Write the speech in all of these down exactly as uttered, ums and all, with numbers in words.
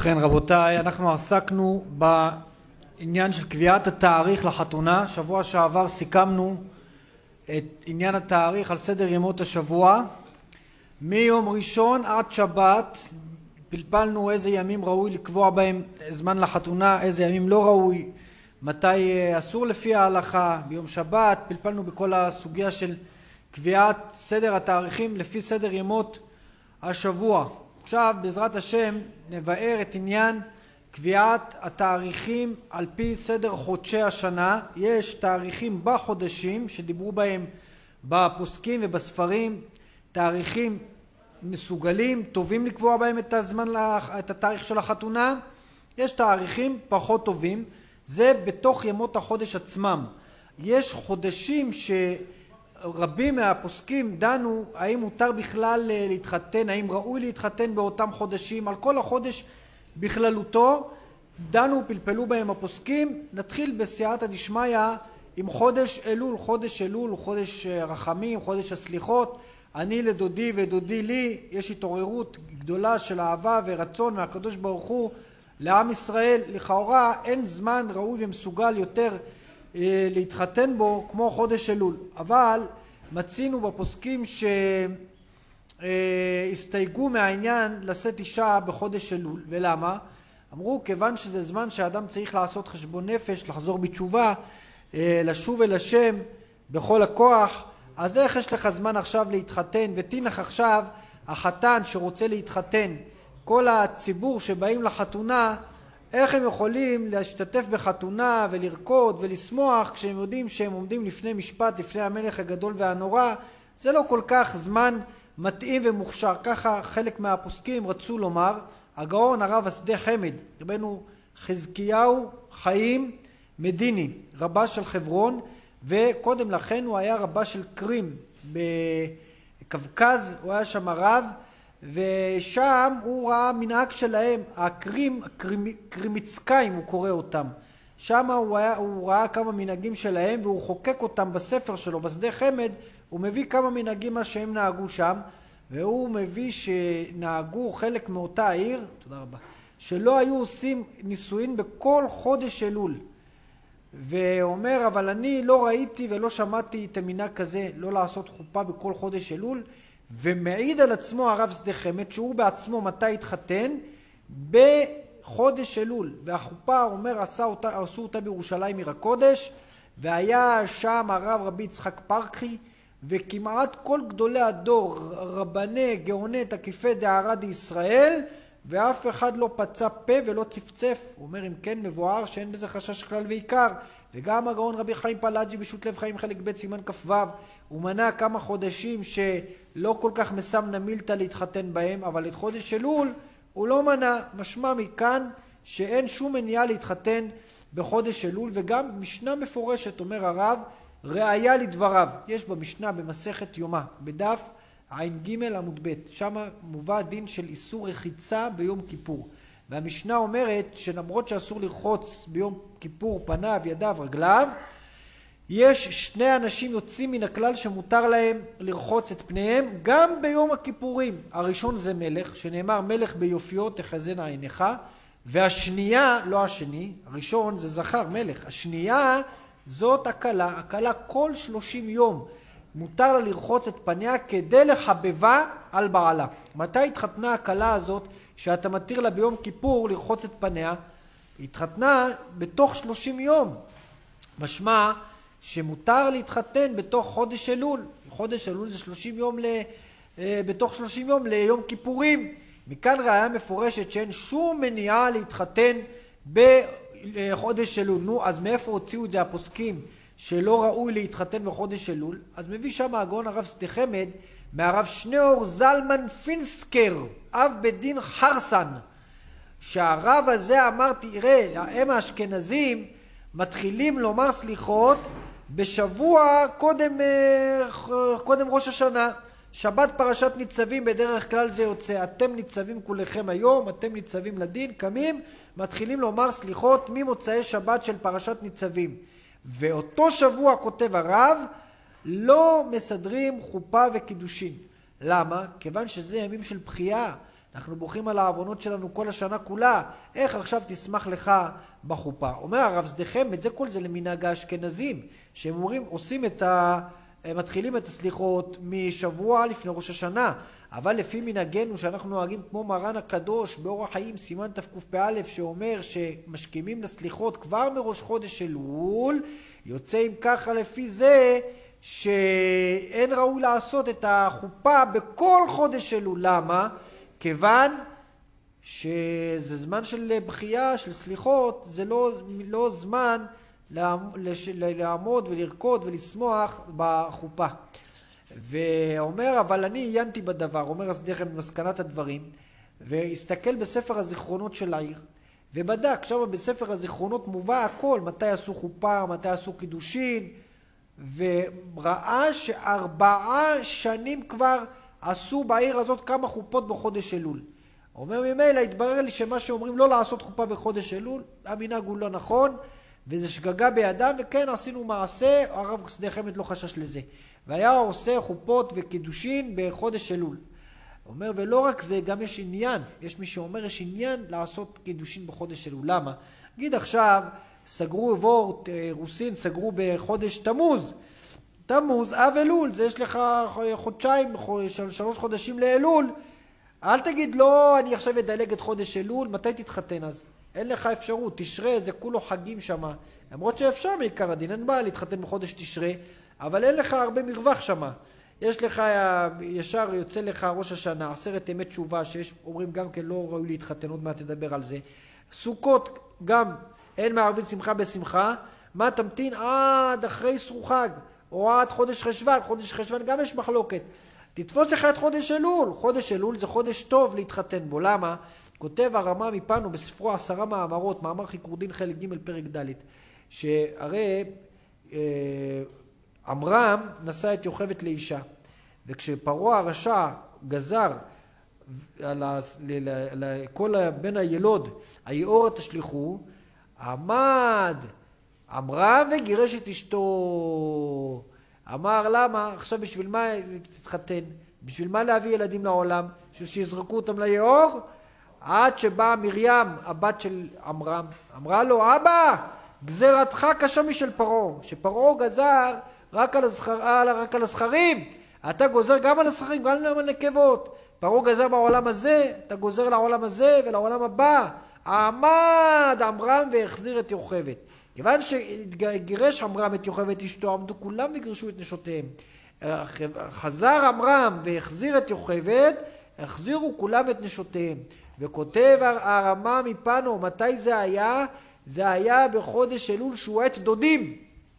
ובכן רבותיי, אנחנו עסקנו בעניין של קביעת התאריך לחתונה. שבוע שעבר סיכמנו את עניין התאריך על סדר ימות השבוע. מיום ראשון עד שבת פלפלנו איזה ימים ראוי לקבוע בהם זמן לחתונה, איזה ימים לא ראוי, מתי אסור לפי ההלכה. ביום שבת פלפלנו בכל הסוגיה של קביעת סדר התאריכים לפי סדר ימות השבוע. עכשיו בעזרת השם נבאר את עניין קביעת התאריכים על פי סדר חודשי השנה. יש תאריכים בחודשים שדיברו בהם בפוסקים ובספרים, תאריכים מסוגלים, טובים לקבוע בהם את הזמן, את התאריך של החתונה. יש תאריכים פחות טובים, זה בתוך ימות החודש עצמם. יש חודשים שרבים מהפוסקים דנו האם מותר בכלל להתחתן, האם ראוי להתחתן באותם חודשים, על כל החודש בכללותו דנו, פלפלו בהם הפוסקים. נתחיל בסייעתא דשמיא עם חודש אלול. חודש אלול הוא חודש רחמים, חודש הסליחות. אני לדודי ודודי לי, יש התעוררות גדולה של אהבה ורצון מהקדוש ברוך הוא לעם ישראל. לכאורה אין זמן ראוי ומסוגל יותר אה, להתחתן בו כמו חודש אלול, אבל מצינו בפוסקים שהסתייגו מהעניין לשאת אישה בחודש אלול. ולמה? אמרו כיוון שזה זמן שהאדם צריך לעשות חשבון נפש, לחזור בתשובה, אה, לשוב אל השם בכל הכוח. אז איך יש לך זמן עכשיו להתחתן? ותינח עכשיו החתן שרוצה להתחתן, כל הציבור שבאים לחתונה, איך הם יכולים להשתתף בחתונה ולרקוד ולשמוח כשהם יודעים שהם עומדים לפני משפט, לפני המלך הגדול והנורא? זה לא כל כך זמן מתאים ומוכשר. ככה חלק מהפוסקים רצו לומר. הגאון הרב השדה חמד, רבנו חזקיהו חיים מדיני, רבה של חברון, וקודם לכן הוא היה רבה של קרים בקווקז, הוא היה שם רב, ושם הוא ראה מנהג שלהם, הקרים, קרימיצקאים הוא קורא אותם. שם הוא, היה, הוא ראה כמה מנהגים שלהם והוא חוקק אותם בספר שלו, בשדה חמד. הוא מביא כמה מנהגים מה שהם נהגו שם, והוא מביא שנהגו חלק מאותה העיר, תודה רבה, שלא היו עושים נישואין בכל חודש אלול. ואומר אבל אני לא ראיתי ולא שמעתי את המנהג כזה, לא לעשות חופה בכל חודש אלול. ומעיד על עצמו הרב שדה חמד שהוא בעצמו מתי התחתן בחודש אלול, והחופה אומר עשה אותה, עשו אותה בירושלים עיר הקודש, והיה שם הרב רבי יצחק פרחי וכמעט כל גדולי הדור, רבני גאוני תקיפי דהרה דישראל, ואף אחד לא פצע פה ולא צפצף. הוא אומר אם כן מבואר שאין בזה חשש כלל ועיקר. וגם הגאון רבי חיים פלאג'י בשו"ת לב חיים חלק ב' סימן כ"ו, הוא מנה כמה חודשים שלא כל כך מסמנה מילתא להתחתן בהם, אבל את חודש אלול הוא לא מנה. משמע מכאן שאין שום מניעה להתחתן בחודש אלול. וגם משנה מפורשת אומר הרב, ראיה לדבריו, יש במשנה במסכת יומא בדף עין ג' עמוד ב', שם מובא דין של איסור רחיצה ביום כיפור. והמשנה אומרת שלמרות שאסור לרחוץ ביום כיפור פניו, ידיו, רגליו, יש שני אנשים יוצאים מן הכלל שמותר להם לרחוץ את פניהם גם ביום הכיפורים. הראשון זה מלך, שנאמר מלך ביופיו תחזינה עיניך, והשנייה, לא השני, הראשון זה זכר מלך, השנייה זאת הכלה. הכלה כל שלושים יום מותר לה לרחוץ את פניה כדי לחבבה על בעלה. מתי התחתנה הכלה הזאת שאתה מתיר לה ביום כיפור לרחוץ את פניה? התחתנה בתוך שלושים יום. משמע שמותר להתחתן בתוך חודש אלול. חודש אלול זה שלושים יום ל... בתוך שלושים יום ליום כיפורים. מכאן ראיה מפורשת שאין שום מניעה להתחתן בחודש אלול. נו, אז מאיפה הוציאו את זה הפוסקים שלא ראוי להתחתן בחודש אלול? אז מביא שם הגאון הרב שדה חמד מהרב שניאור זלמן פינסקר, אב בית דין חרסן, שהרב הזה אמר תראה, הם האשכנזים מתחילים לומר סליחות בשבוע קודם, קודם ראש השנה. שבת פרשת ניצבים בדרך כלל זה יוצא אתם ניצבים כולכם היום, אתם ניצבים לדין, קמים, מתחילים לומר סליחות ממוצאי שבת של פרשת ניצבים. ואותו שבוע כותב הרב לא מסדרים חופה וקידושין. למה? כיוון שזה ימים של בחייה, אנחנו בוכים על העוונות שלנו כל השנה כולה, איך עכשיו תשמח לך בחופה? אומר הרב שדכם, את זה כל זה למנהג האשכנזים, שהם אומרים, עושים את ה... מתחילים את הסליחות משבוע לפני ראש השנה, אבל לפי מנהגנו שאנחנו נוהגים כמו מרן הקדוש באורח חיים סימן תקפ"א שאומר שמשכימים לסליחות כבר מראש חודש אלול, יוצא אם ככה לפי זה שאין ראוי לעשות את החופה בכל חודש אלול. למה? כיוון שזה זמן של בחייה, של סליחות, זה לא, לא זמן לעמוד ולרקוד ולשמוח בחופה. ואומר, אבל אני עיינתי בדבר, אומר השדכם במסקנת הדברים, והסתכל בספר הזיכרונות של העיר, ובדק, שם בספר הזיכרונות מובא הכל, מתי עשו חופה, מתי עשו קידושין, וראה שארבעה שנים כבר עשו בעיר הזאת כמה חופות בחודש אלול. אומר ממילא, התברר לי שמה שאומרים לא לעשות חופה בחודש אלול, המנהג הוא לא נכון, וזה שגגה בידם, וכן עשינו מעשה, הרב שדכם לא חשש לזה. והיה עושה חופות וקידושין בחודש אלול. אומר, ולא רק זה, גם יש עניין, יש מי שאומר, יש עניין לעשות קידושין בחודש אלול. למה? נגיד עכשיו, סגרו וורט, רוסין, סגרו בחודש תמוז. תמוז, אב אלול, זה יש לך חודשיים, שלוש חודשים לאלול. אל תגיד, לא, אני עכשיו אדלג את חודש אלול, מתי תתחתן אז? אין לך אפשרות, תשרה, זה כולו חגים שמה. למרות שאפשר מעיקר הדין, אין בעיה להתחתן בחודש תשרה, אבל אין לך הרבה מרווח שמה. יש לך, ישר יוצא לך ראש השנה, עשרת ימי תשובה, שיש אומרים גם כן לא ראוי להתחתן, עוד מעט תדבר על זה. סוכות גם, אין מערבים שמחה בשמחה, מה תמתין עד אחרי סרו חג, או עד חודש חשוון, חודש חשוון גם יש מחלוקת. תתפוס לך את חודש אלול, חודש אלול זה חודש טוב להתחתן בו, למה? כותב הרמה מפנו בספרו עשרה מאמרות, מאמר חיקור דין חלק ג' פרק ד', שהרי אה, עמרם נשא את יוכבד לאישה, וכשפרעה הרשע גזר על כל בן הילוד, היאורה תשליכו, עמד עמרם וגירש את אשתו. אמר למה? עכשיו בשביל מה תתחתן? בשביל מה להביא ילדים לעולם? בשביל שיזרקו אותם ליאור? עד שבאה מרים, הבת של עמרם, אמרה לו, אבא, גזירתך קשה משל פרעה, שפרעה גזר רק על, הזכר, רק על הזכרים, אתה גוזר גם על הזכרים, גם על הנקבות. פרעה גזר בעולם הזה, אתה גוזר לעולם הזה ולעולם הבא. עמד עמרם והחזיר את יוכבד. כיוון שגירש עמרם את יוכבד אשתו, עמדו כולם וגירשו את נשותיהם. חזר עמרם והחזיר את יוכבד, החזירו כולם את נשותיהם. וכותב הרמה מפנו, מתי זה היה? זה היה בחודש אלול שהוא עת דודים,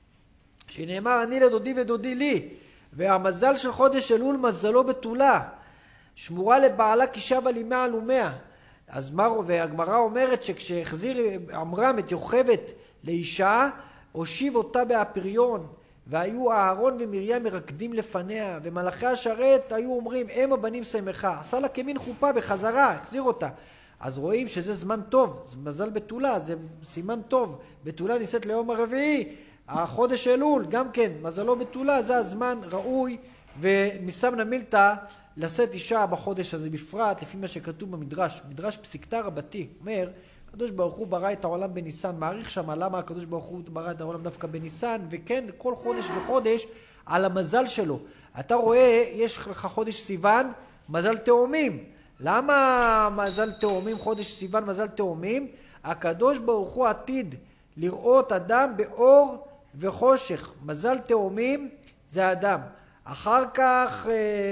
שנאמר אני לדודי ודודי לי, והמזל של חודש אלול מזלו בתולה, שמורה לבעלה כי שבה לי מעל ומאה. אז והגמרא אומרת שכשהחזיר עמרם את יוכבד לאישה, הושיב אותה באפריון, והיו אהרון ומרים מרקדים לפניה, ומלאכי השרת היו אומרים הם הבנים שמחה. עשה לה כמין חופה בחזרה, החזיר אותה. אז רואים שזה זמן טוב, זה מזל בתולה, זה סימן טוב. בתולה ניסית ליום הרביעי, החודש אלול גם כן, מזלו בתולה, זה הזמן ראוי, ומסמנא מילתא לשאת אישה בחודש הזה בפרט, לפי מה שכתוב במדרש, מדרש פסיקתא רבתי, אומר, הקדוש ברוך הוא ברא את העולם בניסן, מעריך שם למה הקדוש ברוך הוא ברא את העולם דווקא בניסן, וכן כל חודש וחודש על המזל שלו. אתה רואה, יש לך חודש סיוון, מזל תאומים. למה מזל תאומים, חודש סיוון מזל תאומים? הקדוש ברוך הוא עתיד לראות אדם באור וחושך. מזל תאומים זה אדם. אחר כך,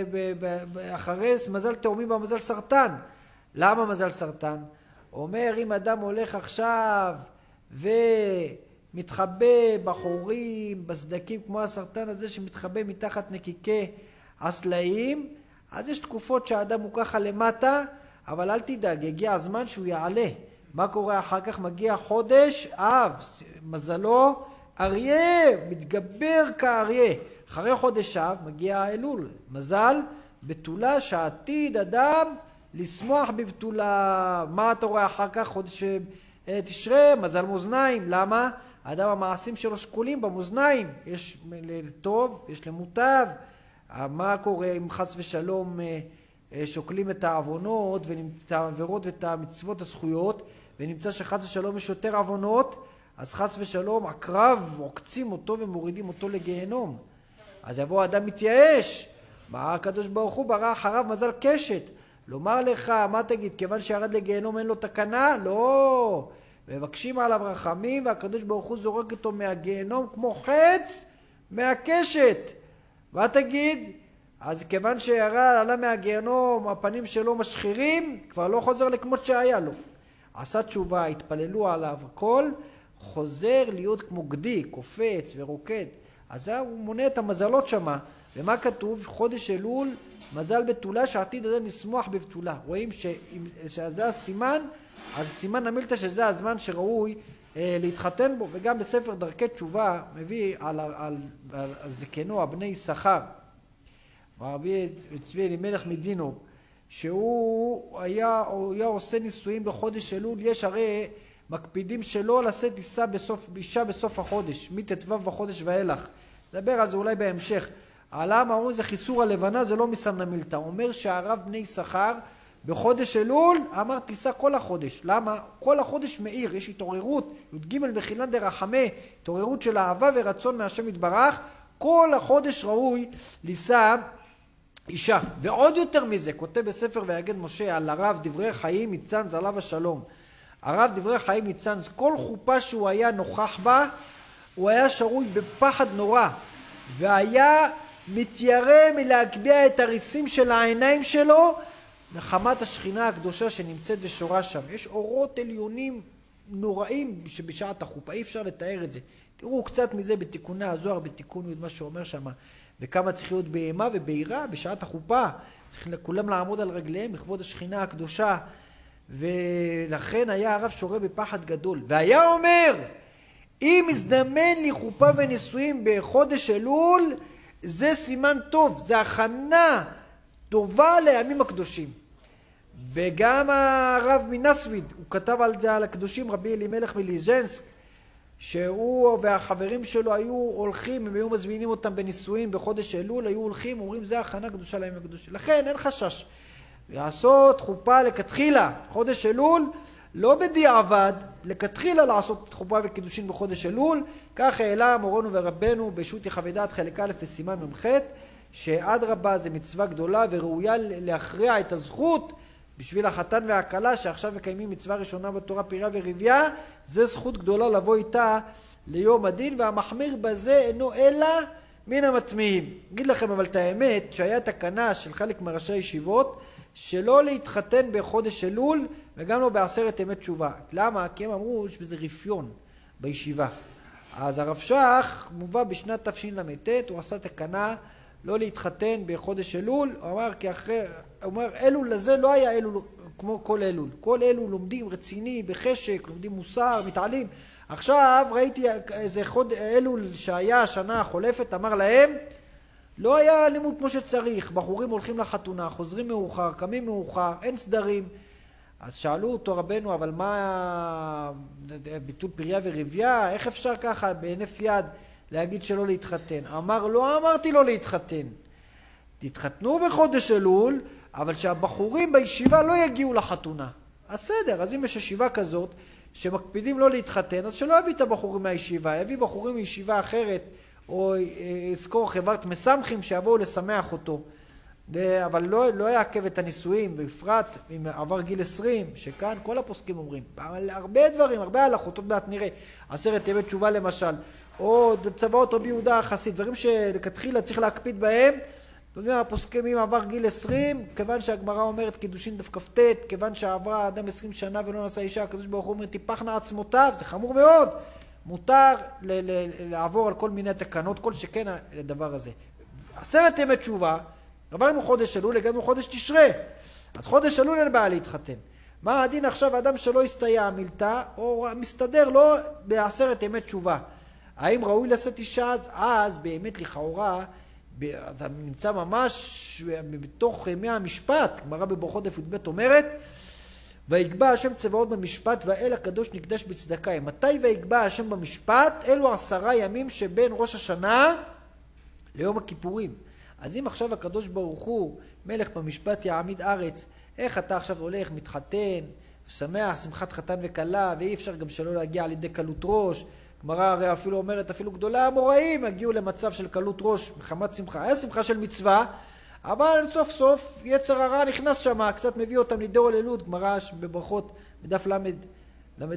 אחרי מזל תאומים במזל סרטן. למה מזל סרטן? אומר, אם אדם הולך עכשיו ומתחבא בחורים, בסדקים, כמו הסרטן הזה שמתחבא מתחת נקיקי הסלעים, אז יש תקופות שהאדם הוא ככה למטה, אבל אל תדאג, יגיע הזמן שהוא יעלה. מה קורה אחר כך? מגיע חודש אב, מזלו אריה, מתגבר כאריה. אחרי חודש אב מגיע אלול, מזל בתולה שעתיד אדם לשמוח בבתולה. מה אתה רואה אחר כך? חודש תשרה, מזל מאזניים. למה? האדם המעשים שלו שקולים במאזניים, יש לטוב, יש למוטב. מה קורה אם חס ושלום שוקלים את העוונות ואת העבירות ואת המצוות הזכויות, ונמצא שחס ושלום יש יותר עוונות, אז חס ושלום הקרב עוקצים אותו ומורידים אותו לגיהנום. אז יבוא אדם מתייאש, מה הקדוש ברוך הוא ברא אחריו מזל קשת, לומר לך, מה תגיד, כיוון שירד לגיהנום אין לו תקנה? לא, מבקשים עליו רחמים, והקדוש ברוך הוא זורק אותו מהגיהנום כמו חץ מהקשת. מה תגיד? אז כיוון שירד עלה מהגיהנום, הפנים שלו משחירים, כבר לא חוזר לכמות שהיה לו. עשה תשובה, התפללו עליו הכל, חוזר להיות כמו גדי, קופץ ורוקד. אז הוא מונה את המזלות שמה. ומה כתוב? חודש אלול, מזל בתולה, שעתיד אדם לשמוח בבתולה. רואים שזה הסימן, אז סימן המילתא שזה הזמן שראוי אה, להתחתן בו. וגם בספר דרכי תשובה מביא על, על, על, על זקנו, הבני יששכר, רבי צבי אלימלך מדינו, שהוא היה, היה עושה נישואים בחודש אלול. יש הרי מקפידים שלא לשאת אישה בסוף, אישה בסוף החודש, מט"ו בחודש ואילך. נדבר על זה אולי בהמשך. למה אומרים זה חיסור הלבנה, זה לא מסמנה מילתא. אומר שהרב בני יששכר בחודש אלול אמר תישא כל החודש. למה? כל החודש מאיר, יש התעוררות, י"ג בחילן דרחמי, התעוררות של אהבה ורצון מהשם יתברך. כל החודש ראוי לישא אישה. ועוד יותר מזה, כותב בספר ויגד משה על הרב דברי חיים מצאנז עליו השלום. הרב דברי חיים מצאנז, כל חופה שהוא היה נוכח בה, הוא היה שרוי בפחד נורא, והיה מתיירא מלהגביה את הריסים של העיניים שלו מחמת השכינה הקדושה שנמצאת ושורה שם. יש אורות עליונים נוראים שבשעת החופה, אי אפשר לתאר את זה. תראו קצת מזה בתיקוני הזוהר, בתיקון י' מה שאומר שם, וכמה צריך להיות בהמה ובהירה בשעת החופה. צריך לכולם לעמוד על רגליהם לכבוד השכינה הקדושה, ולכן היה הרב שורה בפחד גדול. והיה אומר, אם הזדמן לי חופה ונישואים בחודש אלול, זה סימן טוב, זה הכנה טובה לימים הקדושים. וגם הרב מנסוויד, הוא כתב על זה על הקדושים, רבי אלימלך מליז'נסק, שהוא והחברים שלו היו הולכים, הם היו מזמינים אותם בנישואים בחודש אלול, היו הולכים, אומרים זה הכנה קדושה לימים הקדושים. לכן אין חשש. לעשות חופה לכתחילה, חודש אלול, לא בדיעבד, לכתחילה לעשות חופה וקידושין בחודש אלול. כך העלה מורנו ורבנו בשו"ת יחווה דעת חלק א' וסימן ממ"ח, שאדרבה זה מצווה גדולה וראויה להכריע את הזכות בשביל החתן והכלה שעכשיו מקיימים מצווה ראשונה בתורה פירה ורבייה. זה זכות גדולה לבוא איתה ליום הדין, והמחמיר בזה אינו אלא מן המטמיעים. אגיד לכם אבל את האמת, שהיה תקנה של חלק מראשי הישיבות שלא להתחתן בחודש אלול וגם לא בעשרת ימי תשובה. למה? כי הם אמרו שבזה רפיון בישיבה. אז הרב שך מובא בשנת תשל"ט, הוא עשה תקנה לא להתחתן בחודש אלול. הוא אמר כי אחרי, הוא אומר אלול לזה לא היה אלול כמו כל אלול. כל אלול לומדים רציני, בחשק, לומדים מוסר, מתעלים. עכשיו ראיתי איזה חוד אלול שהיה השנה החולפת, אמר להם לא היה לימוד כמו שצריך, בחורים הולכים לחתונה, חוזרים מאוחר, קמים מאוחר, אין סדרים. אז שאלו אותו רבנו, אבל מה ביטול פריה ורבייה, איך אפשר ככה בהינף יד להגיד שלא להתחתן? אמר לא אמרתי לא להתחתן, תתחתנו בחודש אלול, אבל שהבחורים בישיבה לא יגיעו לחתונה. אז בסדר, אז אם יש ישיבה כזאת שמקפידים לא להתחתן, אז שלא יביא את הבחורים מהישיבה, יביא בחורים מישיבה אחרת, או יזכור חברת מסמכים שיבואו לשמח אותו. אבל לא, לא יעכב את הנישואים, בפרט אם עבר גיל עשרים, שכאן כל הפוסקים אומרים, הרבה דברים, הרבה הלכות, עוד מעט נראה, עשרת ימי תשובה למשל, או צבאות רבי יהודה החסיד, דברים שלכתחילה צריך להקפיד בהם. הפוסקים אם עבר גיל עשרים, כיוון שהגמרא אומרת קידושין דף כ"ט, כיוון שעברה אדם עשרים שנה ולא נשא אישה, הקדוש ברוך הוא אומר תיפחנה עצמותיו, זה חמור מאוד. מותר ל- ל- לעבור על כל מיני תקנות, כל שכן הדבר הזה. עשרת ימי תשובה, עברנו חודש אלול, הגענו חודש תשרה. אז חודש אלול אין בעיה להתחתן. מה הדין עכשיו האדם שלא הסתייע מילתא, או מסתדר לו בעשרת ימי תשובה? האם ראוי לשאת אישה אז? אז באמת לכאורה, אתה נמצא ממש בתוך ימי המשפט. גמרא בברכות דף י"ב אומרת, ויקבע השם צבאות במשפט והאל הקדוש נקדש בצדקה. מתי ויקבע השם במשפט? אלו עשרה ימים שבין ראש השנה ליום הכיפורים. אז אם עכשיו הקדוש ברוך הוא מלך במשפט יעמיד ארץ. איך אתה עכשיו הולך, מתחתן, שמח, שמחת חתן וכלה, ואי אפשר גם שלא להגיע על ידי קלות ראש. גמרא הרי אפילו אומרת, אפילו גדולי המוראים הגיעו למצב של קלות ראש, מחמת שמחה. היה שמחה של מצווה, אבל סוף סוף יצר הרע נכנס שם, קצת מביא אותם לידי הוללות. גמרא בברכות בדף למד, למד,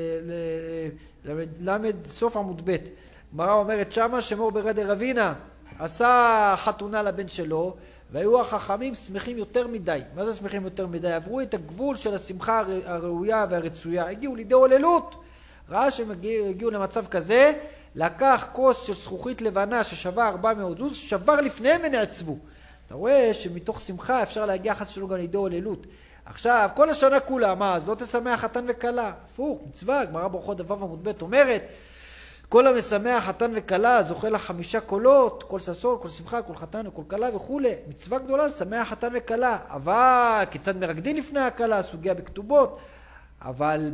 למד, למד, סוף עמוד ב'. גמרא אומרת שמה שמור ברדי רבינה עשה חתונה לבן שלו, והיו החכמים שמחים יותר מדי. מה זה שמחים יותר מדי? עברו את הגבול של השמחה הראויה והרצויה, הגיעו לידי הוללות. ראה שהם הגיעו, הגיעו למצב כזה, לקח כוס של זכוכית לבנה ששווה ארבע מאות זוז, שבר לפניהם ונעצבו. אתה רואה שמתוך שמחה אפשר להגיע חס שלו גם לידי הוללות. עכשיו, כל השנה כולה, מה? אז לא תשמח חתן וכלה. הפוך, מצווה, גמרא ברכות דף עמוד ב' אומרת, כל המשמח חתן וכלה זוכה לחמישה קולות, כל ששון, כל שמחה, כל חתן וכל כלה וכו'. מצווה גדולה לשמח חתן וכלה. אבל כיצד מרקדין לפני הכלה, סוגיה בכתובות. אבל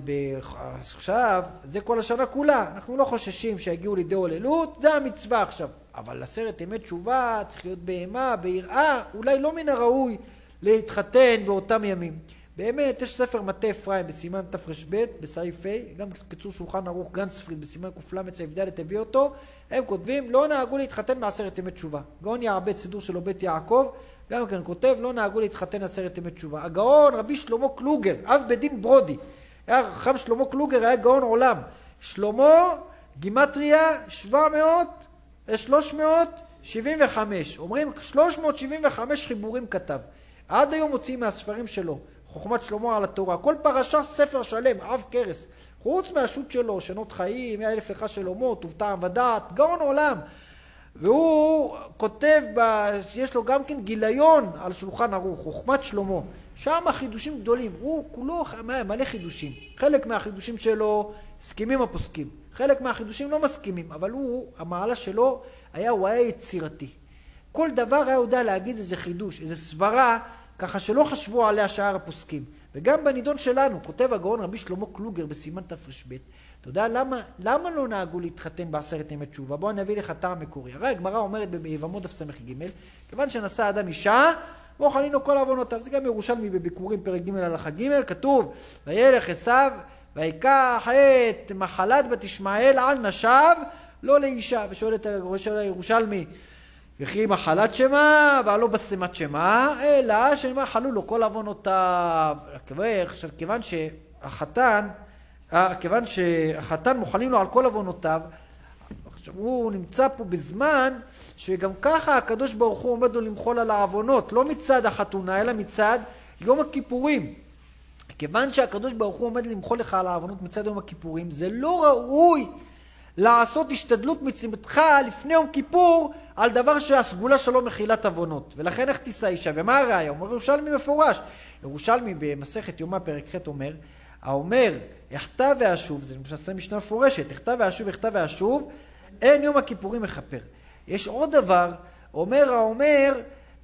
עכשיו, זה כל השנה כולה. אנחנו לא חוששים שיגיעו לידי הוללות, זה המצווה עכשיו. אבל עשרת ימי תשובה צריך להיות בהמה, ביראה, אולי לא מן הראוי להתחתן באותם ימים. באמת, יש ספר מטה אפרים בסימן תר"ב, בסעיף ה', גם קיצור שולחן ערוך גנצפריד בסימן ק"ל סעיף ד' הביא אותו, הם כותבים, לא נהגו להתחתן בעשרת ימי תשובה. גאון יעבד סידור שלו בית יעקב, גם כן כותב, לא נהגו להתחתן עשרת ימי תשובה. הגאון רבי שלמה קלוגר, אב בדין ברודי, היה חכם שלמה קלוגר, היה גאון עולם. שלמה, גימטריה, שבע מאות, שלוש מאות שבעים וחמש. אומרים, שלוש מאות שבעים וחמש חיבורים כתב. עד היום מוציאים מהספרים שלו. חוכמת שלמה על התורה, כל פרשה ספר שלם, אב קרס, חוץ מהשו"ת שלו, שנות חיים, מאה אלף לך שלמה, טוב טעם ודעת, גאון עולם. והוא כותב, ב... יש לו גם כן גיליון על שולחן ערוך, חוכמת שלמה, שם חידושים גדולים, הוא כולו מלא חידושים, חלק מהחידושים שלו מסכימים הפוסקים, חלק מהחידושים לא מסכימים, אבל הוא, המעלה שלו היה, הוא היה יצירתי. כל דבר היה יודע להגיד איזה חידוש, איזה סברה, ככה שלא חשבו עליה שאר הפוסקים. וגם בנידון שלנו, כותב הגאון רבי שלמה קלוגר בסימן תר"ב, אתה יודע למה, למה לא נהגו להתחתן בעשרת ימי תשובה? בואו אני אביא לך טעם מקורי. הרי הגמרא אומרת ביבמות דף ס"ג, כיוון שנשא אדם אישה, מוכנינו כל עוונותיו. זה גם ירושלמי בביקורים פרק ג' הלכה ג', כתוב, וילך עשיו, ויקח את מחלת בת ישמעאל על נשיו, לא לאישה. ושואל את הירושלמי, וכי מחלת שמה, והלא בשימת שמה, אלא שמה חלו לו כל עוונותיו. עכשיו, כיוון שהחתן, כיוון שהחתן מוכנים לו על כל עוונותיו, עכשיו הוא נמצא פה בזמן שגם ככה הקדוש ברוך הוא עומד לו למחול על העוונות, לא מצד החתונה, אלא מצד יום הכיפורים. כיוון שהקדוש ברוך הוא עומד למחול לך על העוונות מצד יום הכיפורים, זה לא ראוי לעשות השתדלות מצוותך לפני יום כיפור על דבר שהסגולה שלו מחילת עוונות. ולכן איך תישא אישה? ומה הראיה? אומר ירושלמי מפורש. ירושלמי במסכת יומא פרק ח' אומר, האומר, אחטא ואשוב, זה נעשה משנה מפורשת, אחטא ואשוב, אחטא ואשוב, אין יום הכיפורים מכפר. יש עוד דבר, אומר האומר,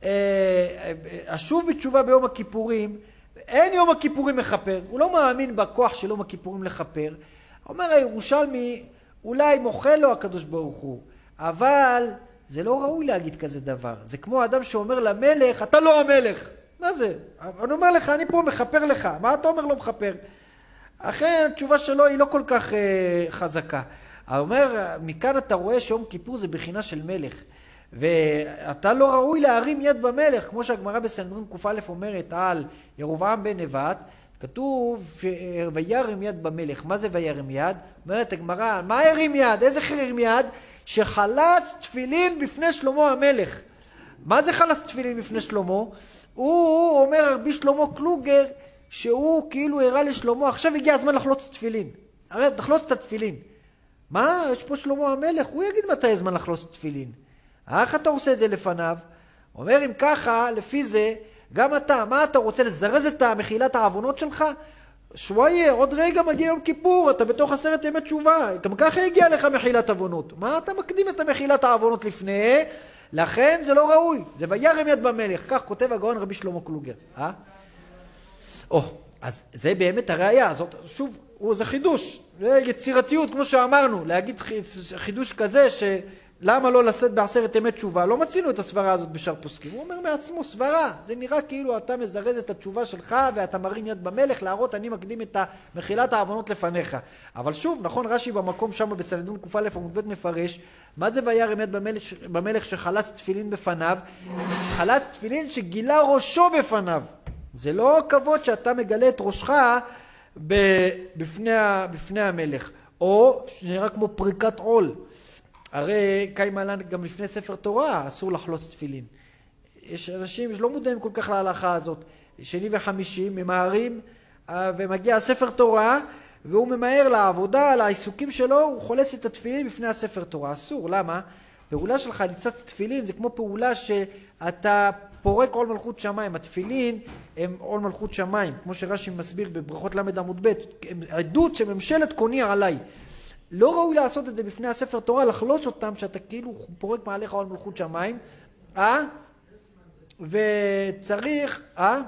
אשוב בתשובה ביום הכיפורים, אין יום הכיפורים מכפר. הוא לא מאמין בכוח של יום הכיפורים לכפר. אומר הירושלמי, אולי מוחה לו הקדוש ברוך הוא, אבל זה לא ראוי להגיד כזה דבר. זה כמו אדם שאומר למלך, אתה לא המלך. מה זה? אני אומר לך, אני פה מחפר לך. מה אתה אומר לא מחפר? אכן, התשובה שלו היא לא כל כך אה, חזקה. אומר, מכאן אתה רואה שיום כיפור זה בחינה של מלך. ואתה לא ראוי להרים יד במלך, כמו שהגמרא בסנהדרין ק"א אומרת על ירבעם בן נבט, כתוב וירם יד במלך. מה זה וירם יד? אומרת הגמרא, מה ירים יד? איזה חרם יד? שחלץ תפילין בפני שלמה המלך. מה זה חלץ תפילין בפני שלמה? הוא אומר רבי שלמה קלוגר שהוא כאילו הראה לשלמה, עכשיו הגיע הזמן לחלוץ תפילין. הרי לחלוץ את התפילין. מה? יש פה שלמה המלך, הוא יגיד מתי הזמן לחלוץ תפילין. איך אתה עושה את זה לפניו? אומר אם ככה, לפי זה, גם אתה, מה אתה רוצה לזרז את מחילת העוונות שלך? שוואיה, עוד רגע מגיע יום כיפור, אתה בתוך עשרת ימי תשובה, גם ככה הגיע לך מחילת עוונות. מה אתה מקדים את מחילת העוונות לפני? לכן זה לא ראוי, זה וירם יד במלך, כך כותב הגאון רבי שלמה קלוגר. אה? או, אז זה באמת הראייה, זאת, שוב, זה חידוש, זה יצירתיות, כמו שאמרנו, להגיד חידוש כזה ש... למה לא לשאת בעשרת ימי תשובה? לא מצינו את הסברה הזאת בשאר פוסקים. הוא אומר מעצמו, סברה. זה נראה כאילו אתה מזרז את התשובה שלך ואתה מרים יד במלך להראות אני מקדים את מחילת העוונות לפניך. אבל שוב, נכון, רש"י במקום שם בסנהדרין ק"א עמוד ב' מפרש, מה זה וירם יד במלך, במלך שחלץ תפילין בפניו? חלץ תפילין שגילה ראשו בפניו. זה לא כבוד שאתה מגלה את ראשך בפני, בפני המלך. או שנראה כמו פריקת עול. הרי קיימה לנו גם לפני ספר תורה, אסור לחלוץ תפילין. יש אנשים שלא מודעים כל כך להלכה הזאת. שני וחמישי ממהרים ומגיע הספר תורה, והוא ממהר לעבודה, לעיסוקים שלו, הוא חולץ את התפילין בפני הספר תורה. אסור, למה? פעולה של חליצת תפילין זה כמו פעולה שאתה פורק עול מלכות שמיים. התפילין הם עול מלכות שמיים, כמו שרש"י מסביר בברכות למד עמוד ב', עדות שממשלת קוני עליי. לא ראוי לעשות את זה בפני הספר תורה, לחלוץ אותם שאתה כאילו פורק מעליך עול מלכות שמיים. אה? וצריך, אה?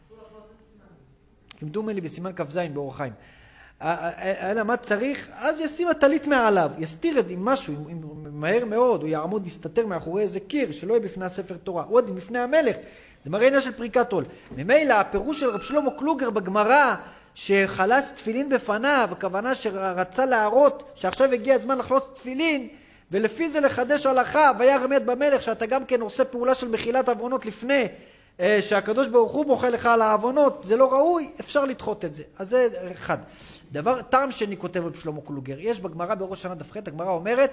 כמדומני בסימן כ"ז באור החיים. אלא מה צריך? אז ישים הטלית מעליו, יסתיר את עם משהו, עם, עם, מהר מאוד, הוא יעמוד, יסתתר מאחורי איזה קיר, שלא יהיה בפני הספר תורה, עוד עם בפני המלך, זה מראה עניין של פריקת עול. ממילא הפירוש של רב שלמה קלוגר בגמרא, שחלץ תפילין בפניו, הכוונה שרצה להראות שעכשיו הגיע הזמן לחלוץ תפילין, ולפי זה לחדש הלכה, וירם יד במלך, שאתה גם כן עושה פעולה של מחילת עוונות לפני, שהקדוש ברוך הוא מוחל לך על העוונות, זה לא ראוי, אפשר לדחות את זה. אז זה אחד. דבר, טעם שני כותב רב שלמה קלוגר, יש בגמרא בראש שנה דף ח', הגמרא אומרת,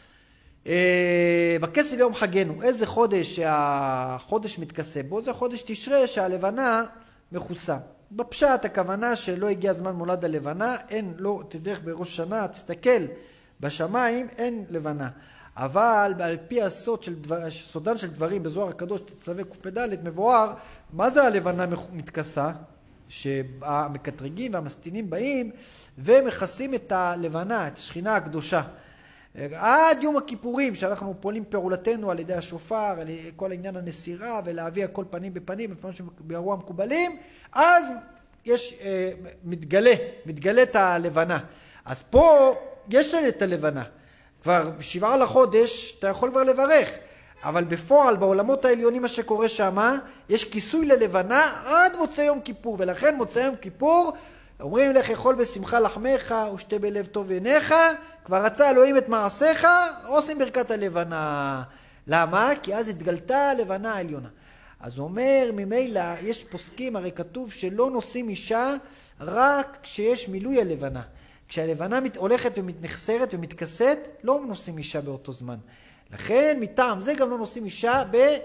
בכסל ליום חגנו, איזה חודש שהחודש מתכסה בו, זה חודש תשרי שהלבנה מכוסה. בפשט הכוונה שלא הגיע זמן מולד הלבנה, אין, לא, תדרך בראש שנה, תסתכל בשמיים, אין לבנה. אבל על פי הסוד של דבר, סודן של דברים בזוהר הקדוש תצווה קפ"ד מבואר, מה זה הלבנה מתכסה? שהמקטרגים והמסטינים באים ומכסים את הלבנה, את השכינה הקדושה. עד יום הכיפורים שאנחנו פועלים פעולתנו על ידי השופר, על כל העניין הנסירה ולהביא הכל פנים בפנים, לפעמים שביארו המקובלים, אז יש, אה, מתגלה, מתגלה את הלבנה. אז פה יש את הלבנה. כבר בשבעה לחודש אתה יכול כבר לברך, אבל בפועל בעולמות העליונים מה שקורה שמה, יש כיסוי ללבנה עד מוצא יום כיפור, ולכן מוצא יום כיפור אומרים לך אכול בשמחה לחמך ושתה בלב טוב עיניך, כבר רצה אלוהים את מעשיך, עושים ברכת הלבנה. למה? כי אז התגלתה הלבנה העליונה. אז הוא אומר ממילא יש פוסקים, הרי כתוב שלא נושאים אישה רק כשיש מילוי הלבנה. כשהלבנה הולכת ומתנחסרת ומתכסת, לא נושאים אישה באותו זמן. לכן מטעם זה גם לא נושאים אישה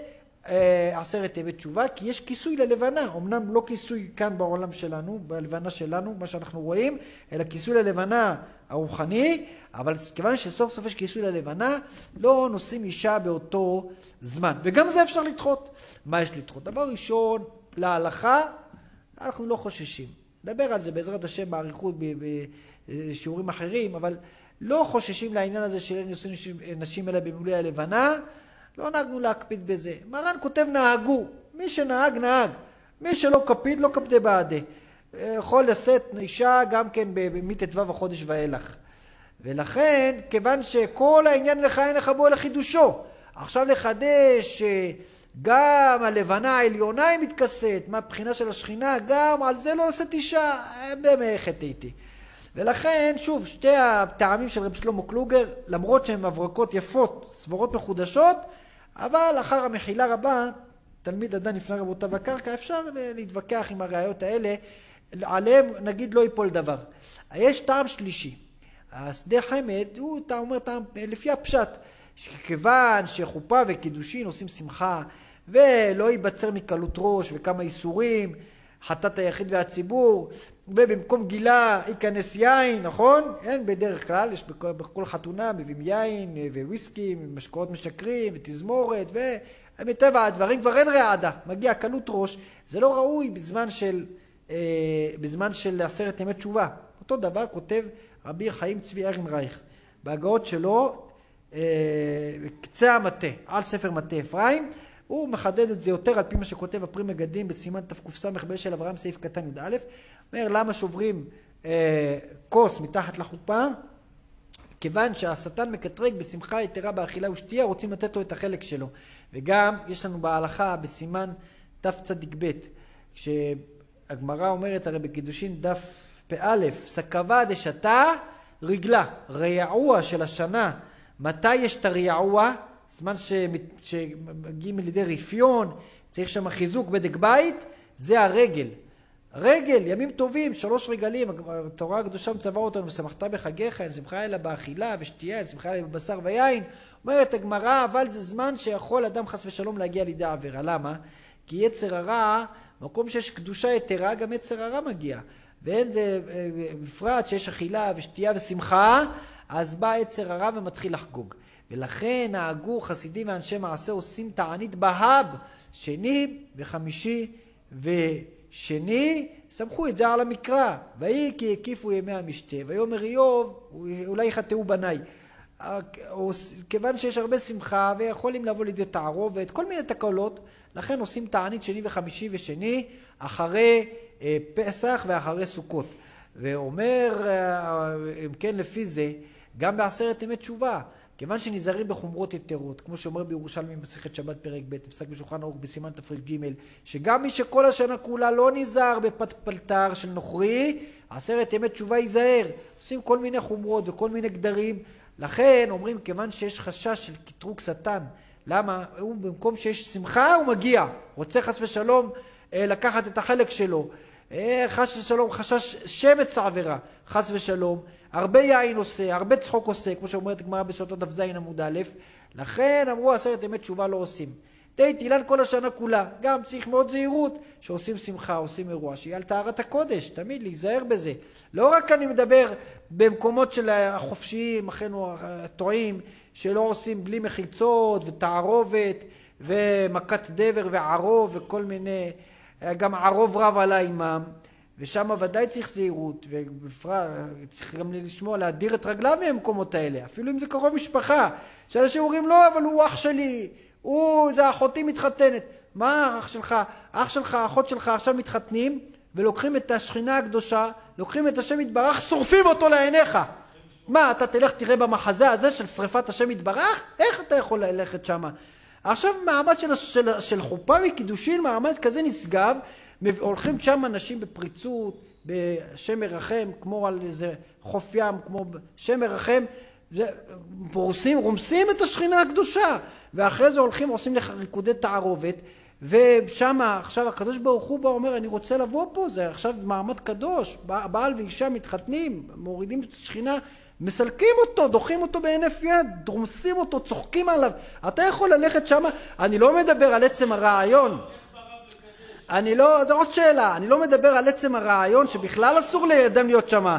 בעשרת ימי תשובה, כי יש כיסוי ללבנה. אמנם לא כיסוי כאן בעולם שלנו, בלבנה שלנו, מה שאנחנו רואים, אלא כיסוי ללבנה הרוחני, אבל כיוון שסוף סוף יש כיסוי ללבנה, לא נושאים אישה באותו זמן. וגם זה אפשר לדחות. מה יש לדחות? דבר ראשון, להלכה, אנחנו לא חוששים. נדבר על זה בעזרת השם בעריכות בשיעורים אחרים, אבל לא חוששים לעניין הזה של נושאים נשים אלה במילוי הלבנה, לא נהגנו להקפיד בזה. מרן כותב נהגו, מי שנהג נהג, מי שלא קפיד לא קפדה בעדה. יכול לשאת אישה גם כן מט"ו החודש ואילך. ולכן, כיוון שכל העניין לך אין לך בו לחידושו, עכשיו לחדש גם הלבנה העליונה היא מתכסת, מה הבחינה של השכינה, גם על זה לא לשאת אישה, במערכת איתי. ולכן, שוב, שתי הטעמים של רב שלמה קלוגר, למרות שהן הברקות יפות, סברות מחודשות, אבל אחר המחילה רבה, תלמיד עדיין לפני רבותיו הקרקע, אפשר להתווכח עם הראיות האלה, עליהם נגיד לא ייפול דבר. יש טעם שלישי. השדה חמד הוא אומר טעם לפי הפשט, שכיוון שחופה וקידושין עושים שמחה, ולא ייבצר מקלות ראש וכמה איסורים, חטאת היחיד והציבור, ובמקום גילה ייכנס יין, נכון? אין בדרך כלל, יש בכל, בכל חתונה מביאים יין וויסקי, משקאות משקרים ותזמורת, ומטבע הדברים כבר אין רעדה, מגיע קלות ראש, זה לא ראוי בזמן של, אה, בזמן של עשרת ימי תשובה. אותו דבר כותב רבי חיים צבי ארנרייך, בהגאות שלו, אה, קצה המטה, על ספר מטה אפרים, הוא מחדד את זה יותר על פי מה שכותב הפרי מגדים בסימן תקס"ב של אברהם סעיף קטן י"א, אומר למה שוברים אה, כוס מתחת לחופה, כיוון שהשטן מקטרג בשמחה יתרה באכילה ושתייה, רוצים לתת לו את החלק שלו. וגם יש לנו בהלכה בסימן תצ"ב, כשהגמרא אומרת הרי בקידושין דף פ"א, סקבה דשתה רגלה, ריעוע של השנה. מתי יש את הריעוע? זמן שמגיעים לידי רפיון, צריך שם חיזוק בדק בית, זה הרגל. רגל, ימים טובים, שלוש רגלים, התורה הקדושה מצווה אותנו, ושמחת בחגיך, אין שמחה אלא באכילה ושתייה, אין שמחה אלא בבשר ויין. אומרת הגמרא, אבל זה זמן שיכול אדם חס ושלום להגיע לידי עבירה. למה? כי יצר הרע, במקום שיש קדושה יתרה, גם יצר הרע מגיע. ואין זה בפרט שיש אכילה ושתייה ושמחה, אז בא יצר הרע ומתחיל לחגוג. ולכן נהגו חסידים ואנשי מעשה עושים תענית בהב, שני וחמישי ושני, סמכו את זה על המקרא. ויהי כי הקיפו ימי המשתה, ויאמר איוב, אולי יחטאו בניי. כיוון שיש הרבה שמחה ויכולים לבוא לידי תערובת, כל מיני תקלות, לכן עושים תענית שני וחמישי ושני, אחרי פסח ואחרי סוכות. ואומר, אם כן לפי זה, גם בעשרת ימי תשובה, כיוון שנזהרים בחומרות יתרות, כמו שאומר בירושלמי במסכת שבת פרק ב', פסק בשולחן ערוך בסימן תר"ג, שגם מי שכל השנה כולה לא נזהר בפלטר של נוכרי, עשרת ימי תשובה ייזהר. עושים כל מיני חומרות וכל מיני גדרים. לכן אומרים, כיוון שיש חשש של קטרוג שטן, למה? הוא במקום שיש שמחה הוא מגיע, רוצה חס ושלום לקחת את החלק שלו. חס ושלום חשש שמץ עבירה, חס ושלום, הרבה יין עושה, הרבה צחוק עושה, כמו שאומרת הגמרא בסוטות דף ז עמוד א', לכן אמרו עשרת ימי תשובה לא עושים. די תילן כל השנה כולה, גם צריך מאוד זהירות, שעושים שמחה, עושים אירוע, שיהיה על טהרת הקודש, תמיד להיזהר בזה. לא רק אני מדבר במקומות של החופשיים, אחינו הטועים, שלא עושים בלי מחיצות ותערובת ומכת דבר וערוב וכל מיני, גם ערוב רב על האימם, ושם ודאי צריך זהירות, ובפרט צריך גם לשמוע, להדיר את רגליו מהמקומות האלה, אפילו אם זה קרוב משפחה, שאנשים אומרים לא, אבל הוא אח שלי, הוא, זה אחותי מתחתנת. מה אח שלך? אח שלך, אחות שלך עכשיו מתחתנים, ולוקחים את השכינה הקדושה, לוקחים את השם יתברך, שורפים אותו לעיניך. מה, אתה תלך תראה במחזה הזה של שריפת השם יתברך? איך אתה יכול ללכת שמה? עכשיו מעמד של, של, של חופה וקידושין, מעמד כזה נשגב, הולכים שם אנשים בפריצות, בשם מרחם, כמו על איזה חוף ים, כמו שם מרחם, פורסים, רומסים את השכינה הקדושה, ואחרי זה הולכים, עושים לך ריקודי תערובת, ושם עכשיו הקדוש ברוך הוא בא אומר, אני רוצה לבוא פה, זה עכשיו מעמד קדוש, בעל ואישה מתחתנים, מורידים את השכינה, מסלקים אותו, דוחים אותו בהינף יד, דרומסים אותו, צוחקים עליו. אתה יכול ללכת שם, אני לא מדבר על עצם הרעיון, אני לא, זו עוד שאלה, אני לא מדבר על עצם הרעיון שבכלל אסור לאדם להיות שם,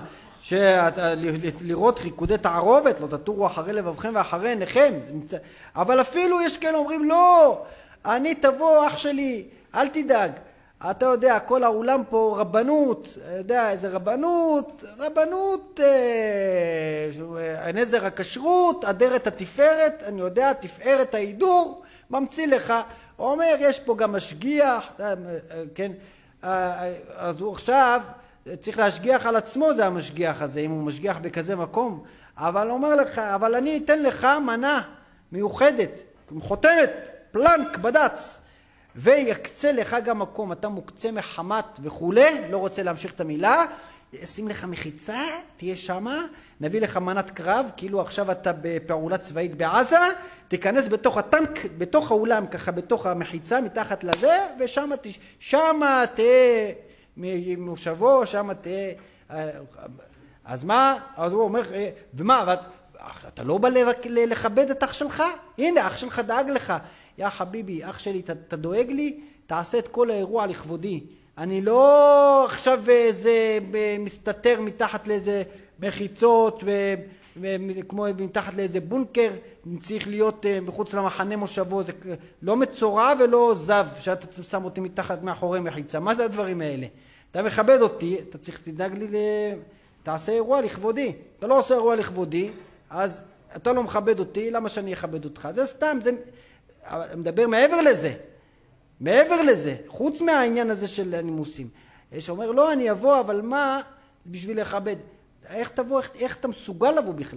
לראות ריקודי תערובת, לא תטורו אחרי לבבכם ואחרי עיניכם, אבל אפילו יש כאלה אומרים לא, אני תבוא אח שלי, אל תדאג, אתה יודע, כל העולם פה רבנות, יודע, איזה רבנות, רבנות, אה, נזר הכשרות, אדרת התפארת, אני יודע, תפארת ההידור, ממציא לך, הוא אומר, יש פה גם משגיח, כן, אז הוא עכשיו צריך להשגיח על עצמו, זה המשגיח הזה, אם הוא משגיח בכזה מקום, אבל אומר לך, אבל אני אתן לך מנה מיוחדת, חותמת, פלנק, בדץ, ויקצה לך גם מקום, אתה מוקצה מחמת וכולי, לא רוצה להמשיך את המילה, שים לך מחיצה, תהיה שמה, נביא לך מנת קרב, כאילו עכשיו אתה בפעולה צבאית בעזה, תיכנס בתוך הטנק, בתוך האולם, ככה בתוך המחיצה, מתחת לזה, ושם שמה תהיה מושבו, שמה תהיה, אז מה, אז הוא אומר, ומה, אתה לא בא לכבד את אח שלך? הנה, אח שלך דאג לך, יא חביבי, אח שלי, אתה דואג לי? תעשה את כל האירוע לכבודי. אני לא עכשיו איזה מסתתר מתחת לאיזה מחיצות וכמו מתחת לאיזה בונקר, צריך להיות מחוץ למחנה מושבו, זה לא מצורע ולא זב שאתה שם אותי מתחת מאחורי מחיצה. מה זה הדברים האלה? אתה מכבד אותי, אתה צריך תדאג לי, תעשה אירוע לכבודי. אתה לא עושה אירוע לכבודי, אז אתה לא מכבד אותי, למה שאני אכבד אותך? זה סתם, זה מדבר מעבר לזה. מעבר לזה, חוץ מהעניין הזה של הנימוסים. שאומר, לא, אני אבוא, אבל מה בשביל לכבד? איך תבוא, איך, איך אתה מסוגל לבוא בכלל?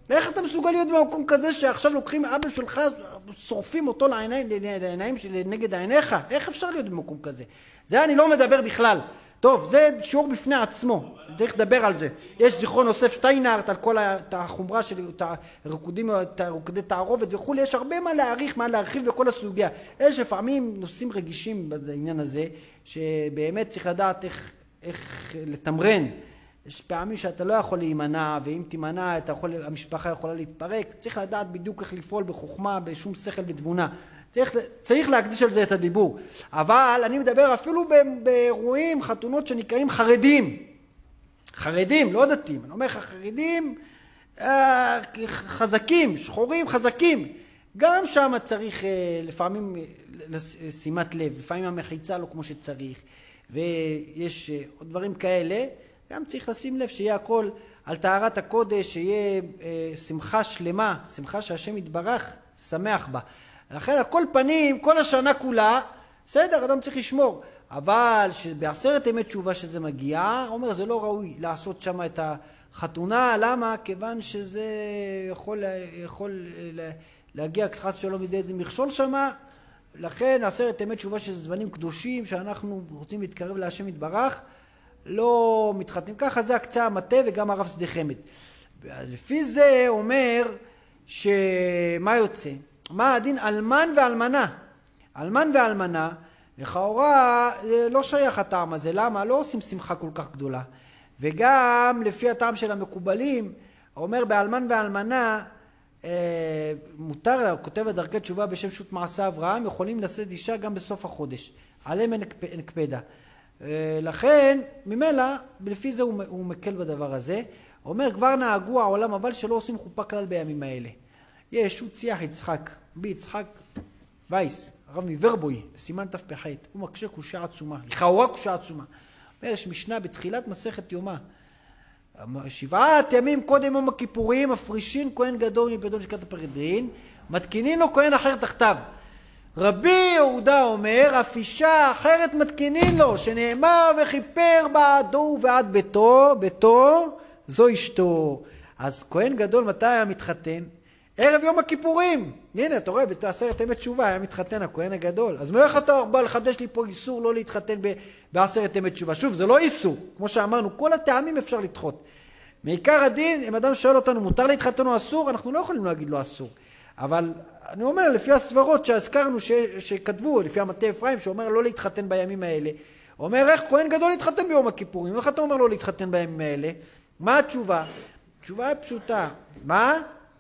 איך אתה מסוגל להיות במקום כזה שעכשיו לוקחים אבא שלך, שורפים אותו לעיניים, לעיניים נגד עיניך? איך אפשר להיות במקום כזה? זה אני לא מדבר בכלל. טוב, זה שיעור בפני עצמו, צריך לדבר על זה. יש זיכרון אוסף שטיינארט על כל החומרה של הריקודים, ריקודי תערובת וכו', יש הרבה מה להעריך, מה להרחיב בכל הסוגיה. יש לפעמים נושאים רגישים בעניין הזה, שבאמת צריך לדעת איך, איך לתמרן. יש פעמים שאתה לא יכול להימנע, ואם תימנע, אתה יכול, המשפחה יכולה להתפרק. צריך לדעת בדיוק איך לפעול בחוכמה, בשום שכל ותבונה. צריך, צריך להקדיש על זה את הדיבור. אבל אני מדבר אפילו באירועים, חתונות שנקראים חרדים. חרדים, לא דתיים. אני אומר לך, חרדים אה, חזקים, שחורים חזקים. גם שם צריך אה, לפעמים שימת לב, לפעמים המחיצה לא כמו שצריך. ויש אה, עוד דברים כאלה. גם צריך לשים לב שיהיה הכל על טהרת הקודש, שיהיה אה, שמחה שלמה, שמחה שהשם יתברך, שמח בה. לכן על כל פנים, כל השנה כולה, בסדר, אדם צריך לשמור. אבל בעשרת ימי תשובה שזה מגיע, אומר, זה לא ראוי לעשות שם את החתונה. למה? כיוון שזה יכול, יכול להגיע חס ושלום לידי איזה מכשול שם. לכן עשרת ימי תשובה שזה זמנים קדושים, שאנחנו רוצים להתקרב להשם יתברך, לא מתחתנים. ככה זה הקצה המטה וגם הרב שדה חמד. לפי זה אומר שמה יוצא? מה הדין? אלמן ואלמנה. אלמן ואלמנה, לכאורה לא שייך הטעם הזה. למה? לא עושים שמחה כל כך גדולה. וגם לפי הטעם של המקובלים, אומר באלמן ואלמנה, אה, מותר, כותב הדרכי תשובה בשם שו"ת מעשה אברהם, יכולים לשאת אישה גם בסוף החודש. עליהם אין הקפדה. לכן, ממילא, לפי זה הוא, הוא מקל בדבר הזה. אומר, כבר נהגו העולם, אבל שלא עושים חופה כלל בימים האלה. יש, הוא ציח יצחק, בי יצחק וייס, הרב מוורבוי, סימן תפ"ח, הוא מקשה קושה עצומה, לכאורה קושה עצומה. אומר, יש משנה בתחילת מסכת יומא. שבעת ימים קודם יום הכיפורים, מפרישין כהן גדול מפדון שקת הפרדרין, מתקינין לו כהן אחר תחתיו. רבי יהודה אומר, אף אישה אחרת מתקינין לו, שנאמר וכיפר בעדו ובעד ביתו, ביתו זו אשתו. אז כהן גדול מתי היה מתחתן? ערב יום הכיפורים. הנה, אתה רואה, בעשרת ימי תשובה היה מתחתן הכהן הגדול. אז מאיך אתה בא לחדש לי פה איסור לא להתחתן בעשרת ימי תשובה? שוב, זה לא איסור. כמו שאמרנו, כל הטעמים אפשר לדחות. מעיקר הדין, אם אדם שואל אותנו, מותר להתחתן או אסור? אנחנו לא יכולים להגיד לו אסור. אבל אני אומר, לפי הסברות שהזכרנו, ש, שכתבו, לפי המטה אפרים, שאומר לא להתחתן בימים האלה, אומר, איך כהן גדול להתחתן ביום הכיפורים? איך אתה אומר לא להתחתן בימים האלה? מה התשובה? התשובה פשוטה. מה?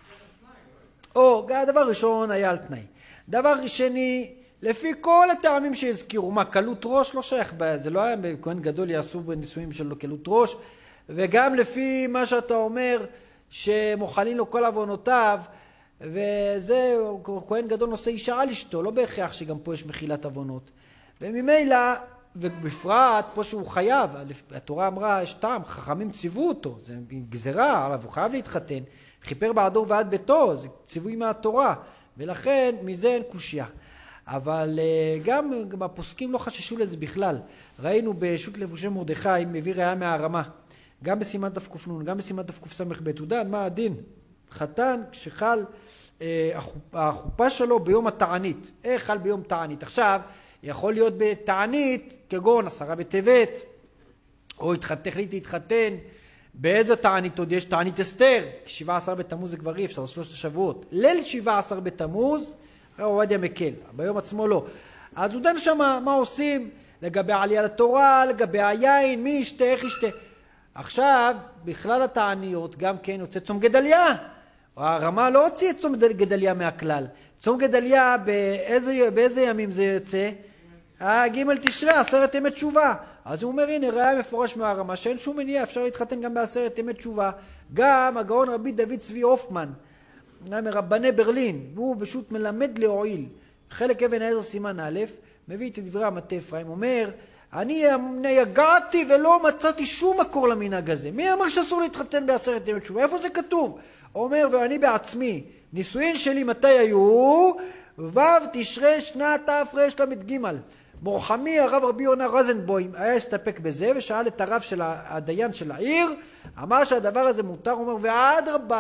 או, דבר ראשון היה על תנאי. דבר שני, לפי כל הטעמים שהזכירו, מה, קלות ראש? לא שייך, זה לא היה כהן גדול יעשו בנישואים שלו קלות ראש, וגם לפי מה שאתה אומר, שמוכלים לו כל עוונותיו, וזה, כהן גדול נושא אישה על אשתו, לא בהכרח שגם פה יש מחילת עוונות. וממילא, ובפרט פה שהוא חייב, התורה אמרה, יש טעם, חכמים ציוו אותו, זה גזרה עליו, הוא חייב להתחתן, חיפר בעדו ועד ביתו, זה ציווי מהתורה, ולכן מזה אין קושיה. אבל גם, גם הפוסקים לא חששו לזה בכלל. ראינו בשו"ת לבושי מרדכי, מביא ראיה מהרמה, גם בסימן תק"ן, גם בסימן תקס"ב, הוא דן, מה הדין? חתן שחל אה, החופה שלו ביום התענית. איך חל ביום תענית? עכשיו, יכול להיות בתענית, כגון עשרה בטבת, או תחליט להתחתן, באיזה תענית עוד יש? תענית אסתר, שבעה עשר בתמוז זה כבר אי אפשר, שלושת השבועות. ליל שבעה עשר בתמוז, הרב עובדיה מקל, ביום עצמו לא. אז הוא דן שם מה עושים לגבי העלייה לתורה, לגבי היין, מי ישתה, איך ישתה. עכשיו, בכלל התעניות, גם כן יוצא צום גדליה. הרמה לא הוציא את צום גדליה מהכלל. צום גדליה, באיזה, באיזה ימים זה יוצא? ג' תשרי, עשרת ימי תשובה. אז הוא אומר, הנה, ראיה מפורש מהרמה, שאין שום מניעה, אפשר להתחתן גם בעשרת ימי תשובה. גם הגאון רבי דוד צבי הופמן, מרבני ברלין, הוא פשוט מלמד להועיל. חלק אבן העזר סימן א', מביא את דברי המטה אפרים, אומר, אני יגעתי ולא מצאתי שום מקור למנהג הזה. מי אמר שאסור להתחתן בעשרת ימי תשובה? איפה זה כתוב? אומר, ואני בעצמי, נישואין שלי מתי היו? ו' תשרי שנת תרל"ג. מורחמי הרב רבי יונה רוזנבוים היה הסתפק בזה ושאל את הרב של הדיין של העיר, אמר שהדבר הזה מותר, אומר, ואדרבה,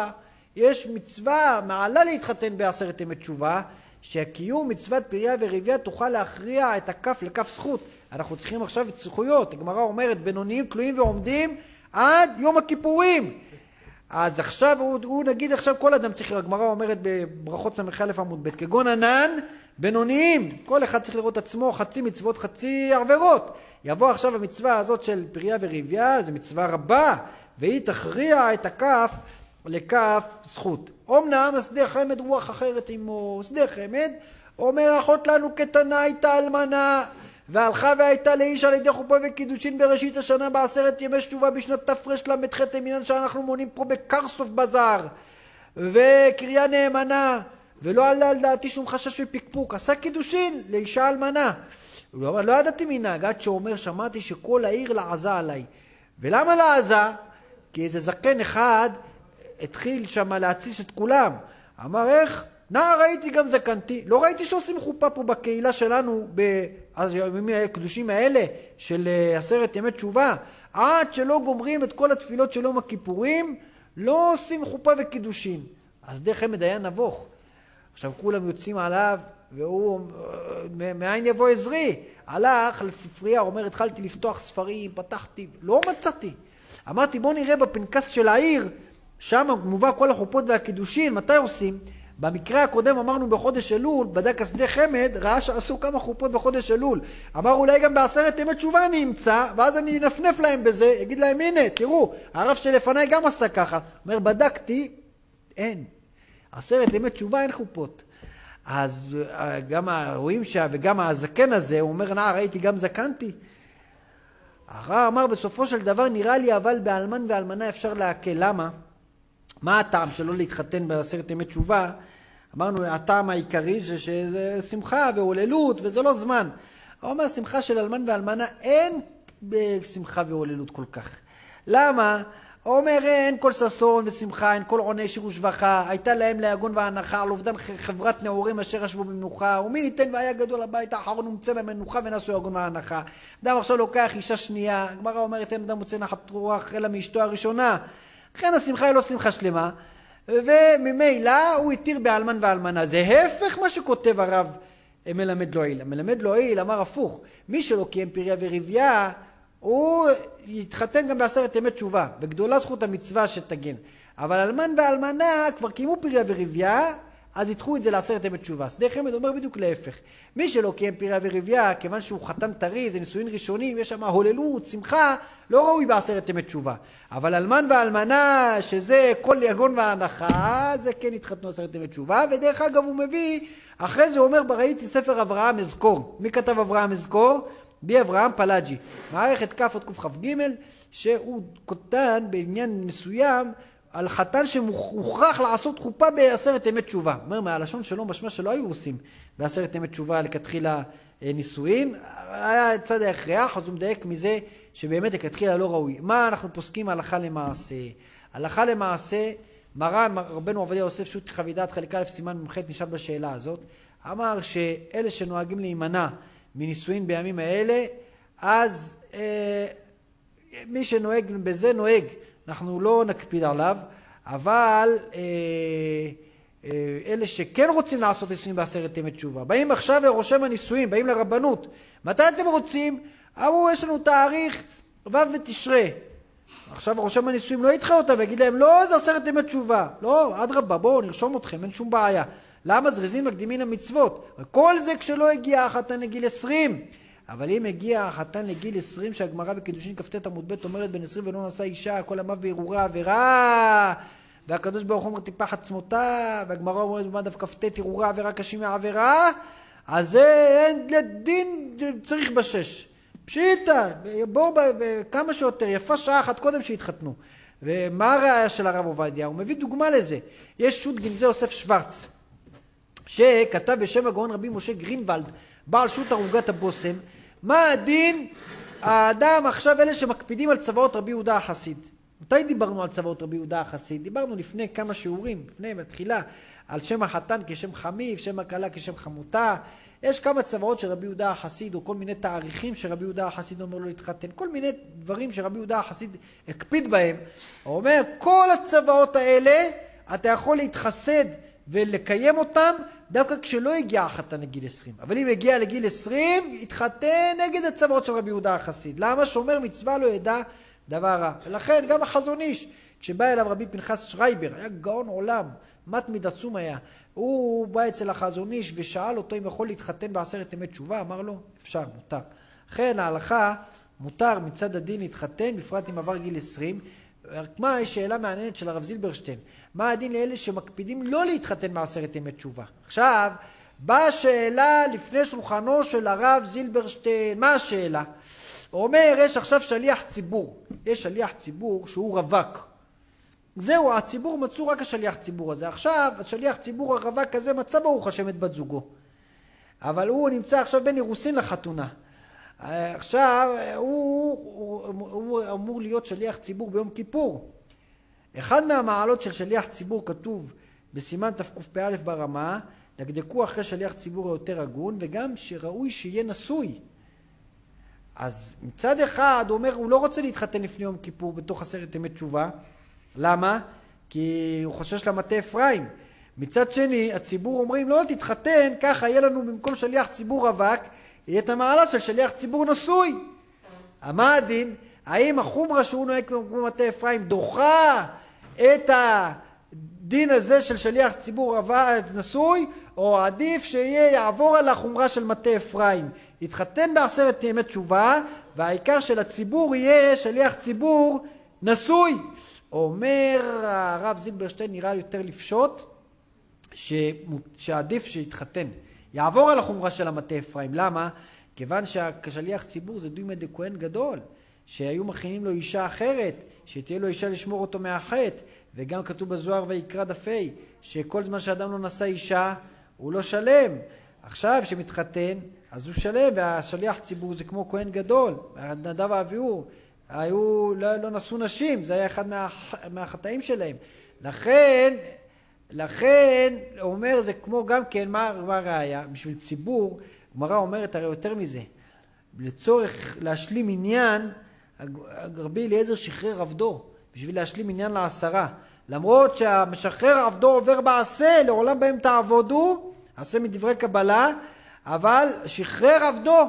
יש מצווה מעלה להתחתן בעשרת ימי תשובה, שהקיום מצוות פריה ורבייה תוכל להכריע את הכף לכף זכות. אנחנו צריכים עכשיו את זכויות. הגמרא אומרת בינוניים תלויים ועומדים עד יום הכיפורים. אז עכשיו הוא, הוא נגיד עכשיו כל אדם צריך, הגמרא אומרת בברכות סמך א' עמוד ב', כגון ענן בינוניים, כל אחד צריך לראות עצמו חצי מצוות חצי עבירות. יבוא עכשיו המצווה הזאת של פריה ורבייה, זו מצווה רבה, והיא תכריע את הכף לכף זכות. אמנם שדה חמד רוח אחרת עמו, שדה חמד אומר אחות לנו קטנה הייתה אלמנה, והלכה והייתה לאיש על ידי חופה וקידושין בראשית השנה בעשרת ימי תשובה בשנת תפרש למ"ח למינן שאנחנו מונים פה בקרסוף בזאר, וקריה נאמנה, ולא עלה על דעתי שום חשש ופקפוק, עשה קידושין לאישה אלמנה. הוא אומר, לא ידעתי מנהג, עד שאומר שמעתי שכל העיר לעזה עליי. ולמה לעזה? כי איזה זקן אחד התחיל שם להציס את כולם. אמר איך? נע ראיתי גם זקנתי, לא ראיתי שעושים חופה פה בקהילה שלנו בימים הקדושים האלה של עשרת ימי תשובה, עד שלא גומרים את כל התפילות של יום הכיפורים לא עושים חופה וקידושין. אז די חמד היה נבוך. עכשיו כולם יוצאים עליו והוא מאין יבוא עזרי, הלך לספרייה, אומר התחלתי לפתוח ספרים, פתחתי, לא מצאתי. אמרתי בוא נראה בפנקס של העיר, שם מובא כל החופות והקידושין, מתי עושים? במקרה הקודם אמרנו בחודש אלול, בדק השדה חמד, ראה שעשו כמה חופות בחודש אלול. אמר אולי גם בעשרת ימי תשובה אני אמצא, ואז אני אנפנף להם בזה, יגיד להם הנה, תראו, הרב שלפניי גם עשה ככה. אומר בדקתי, אין. עשרת ימי תשובה אין חופות. אז גם הרואים שה, וגם הזקן הזה, הוא אומר נער ראיתי גם זקנתי. הרב אמר בסופו של דבר נראה לי אבל באלמן ואלמנה אפשר להקל. למה? מה הטעם שלא להתחתן בעשרת ימי תשובה? אמרנו הטעם העיקרי זה שזה שמחה והוללות וזה לא זמן. הוא אומר שמחה של אלמן ואלמנה אין בשמחה והוללות כל כך. למה? הוא אומר אין כל ששון ושמחה, אין כל עונה שיר ושבחה, הייתה להם להגון והנחה על אובדן חברת נאורים אשר ישבו במנוחה, ומי ייתן והיה גדול הבית האחרון ומצא להם מנוחה ונעשו יגון והנחה. אדם עכשיו לוקח אישה שנייה, הגמרא אומרת אין אדם מוצא נחת רוח אלא מאשתו הראשונה. לכן השמחה היא לא שמחה שלמה, וממילא הוא התיר באלמן ואלמנה. זה הפך מה שכותב הרב מלמד לא עיל. מלמד לא עיל אמר הפוך, מי שלא קיים פריה ורבייה הוא יתחתן גם בעשרת ימי תשובה, וגדולה זכות המצווה שתגן. אבל אלמן ואלמנה כבר קיימו פריה ורבייה, אז ידחו את זה לעשרת ימי תשובה. שדה חמד אומר בדיוק להפך. מי שלא קיים פריה ורבייה, כיוון שהוא חתן טרי, זה נישואין ראשונים, יש שם הוללות, שמחה, לא ראוי בעשרת ימי תשובה. אבל אלמן ואלמנה, שזה כל יגון והנחה, זה כן יתחתנו עשרת ימי תשובה, ודרך אגב הוא מביא, אחרי זה הוא אומר, ראיתי ספר אברהם אזכור. מי כתב אברהם אזכור? בי אברהם פלאג'י. מערכת כף עוד קוף כ"ג, שהוא כותן בעניין מסוים, על חתן שמוכרח לעשות חופה בעשרת ימי תשובה. אומר מהלשון שלו משמע שלא היו עושים בעשרת ימי תשובה לכתחילה נישואין, היה צד ההכרח, אז הוא מדייק מזה שבאמת לכתחילה לא ראוי. מה אנחנו פוסקים הלכה למעשה? הלכה למעשה, מרן רבנו עובדיה יוסף שו"ת חבידת חלק א' סימן ממ"ח נשאל בשאלה הזאת, אמר שאלה שנוהגים להימנע מנישואין בימים האלה, אז אה, מי שנוהג בזה נוהג, אנחנו לא נקפיד עליו, אבל אה, אה, אלה שכן רוצים לעשות נישואין בעשרת ימי תשובה, באים עכשיו לרושם הנישואין, באים לרבנות, מתי אתם רוצים? אמרו יש לנו תאריך ו' ותשרה, עכשיו רושם הנישואין לא ידחה אותם ויגיד להם לא זה עשרת ימי תשובה, לא אדרבה בואו נרשום אתכם אין שום בעיה. למה? זריזים מקדימים המצוות. כל זה כשלא הגיע החתן לגיל עשרים. אבל אם הגיע החתן לגיל עשרים, שהגמרא בקידושין כ"ט עמוד ב' אומרת בן עשרים ולא נשא אישה, כל עמיו בהרהורי עבירה, והקדוש ברוך הוא אומר טיפח עצמותיו, והגמרא אומרת במדף כ"ט הרהורי עבירה קשים מהעבירה, אז זה אין לדין צריך בשש. פשיטה, בואו כמה שיותר, יפה שעה אחת קודם שהתחתנו. ומה הראיה של הרב עובדיה? הוא מביא דוגמה לזה. יש שו"ת גנזי יוסף שוורץ, שכתב בשם הגאון רבי משה גרינוולד, בעל שו"ת ערוגת הבושם, מה הדין האדם עכשיו אלה שמקפידים על צוואות רבי יהודה החסיד. מתי דיברנו על צוואות רבי יהודה החסיד? דיברנו לפני כמה שיעורים, לפני בתחילה, על שם החתן כשם חמיף, שם הכלה כשם חמותה. יש כמה צוואות של רבי יהודה החסיד, או כל מיני תאריכים שרבי יהודה החסיד אומר לו להתחתן, כל מיני דברים שרבי יהודה החסיד הקפיד בהם. הוא אומר, כל הצוואות האלה, אתה יכול להתחסד ולקיים אותם דווקא כשלא הגיע החתן לגיל עשרים. אבל אם הגיע לגיל עשרים, התחתן נגד הצוואות של רבי יהודה החסיד. למה? שומר מצווה לא ידע דבר רע. ולכן גם החזון איש, כשבא אליו רבי פנחס שרייבר, היה גאון עולם, מתמיד עצום היה, הוא בא אצל החזון איש ושאל אותו אם יכול להתחתן בעשרת ימי תשובה, אמר לו, אפשר, מותר. לכן ההלכה מותר מצד הדין להתחתן, בפרט אם עבר גיל עשרים. מה שאלה מעניינת של הרב זילברשטיין, מה הדין לאלה שמקפידים לא להתחתן בעשרת ימי תשובה? עכשיו, באה השאלה לפני שולחנו של הרב זילברשטיין, מה השאלה? הוא אומר, יש עכשיו שליח ציבור, יש שליח ציבור שהוא רווק. זהו, הציבור מצאו רק השליח ציבור הזה. עכשיו, השליח ציבור הרווק הזה מצא ברוך השם את בת זוגו. אבל הוא נמצא עכשיו בין אירוסין לחתונה. עכשיו, הוא, הוא, הוא אמור להיות שליח ציבור ביום כיפור. אחד מהמעלות של שליח ציבור כתוב בסימן תקפ"א ברמה, דקדקו אחרי שליח ציבור היותר הגון, וגם שראוי שיהיה נשוי. אז מצד אחד הוא אומר, הוא לא רוצה להתחתן לפני יום כיפור בתוך עשרת ימי תשובה. למה? כי הוא חושש למטה אפרים. מצד שני, הציבור אומרים, לא תתחתן, ככה יהיה לנו במקום שליח ציבור רווק, יהיה את המעלה של שליח ציבור נשוי. מה הדין? האם החומרה שהוא נוהג במקום מטה אפרים דוחה את הדין הזה של שליח ציבור נשוי, או עדיף שיהיה יעבור על החומרה של מטה אפרים, יתחתן בעשרת ימי תשובה, והעיקר של הציבור יהיה שליח ציבור נשוי. אומר הרב זילברשטיין, נראה יותר לפשוט, שעדיף שיתחתן, יעבור על החומרה של המטה אפרים. למה? כיוון שכשליח ציבור זה דומה דכהן גדול, שהיו מכינים לו אישה אחרת, שתהיה לו אישה לשמור אותו מהחטא, וגם כתוב בזוהר ויקרא דף ה' שכל זמן שאדם לא נשא אישה הוא לא שלם. עכשיו שמתחתן אז הוא שלם, והשליח ציבור זה כמו כהן גדול. נדב ואביהו היו, לא, לא נשאו נשים, זה היה אחד מה, מהחטאים שלהם. לכן, לכן, הוא אומר, זה כמו גם כן, מה, מה הראיה? בשביל ציבור, גמרא אומרת הרי יותר מזה. לצורך להשלים עניין, רבי אליעזר שחרר עבדו, בשביל להשלים עניין לעשרה. למרות שהמשחרר עבדו עובר בעשה, לעולם בהם תעבודו, עשה מדברי קבלה, אבל שחרר עבדו.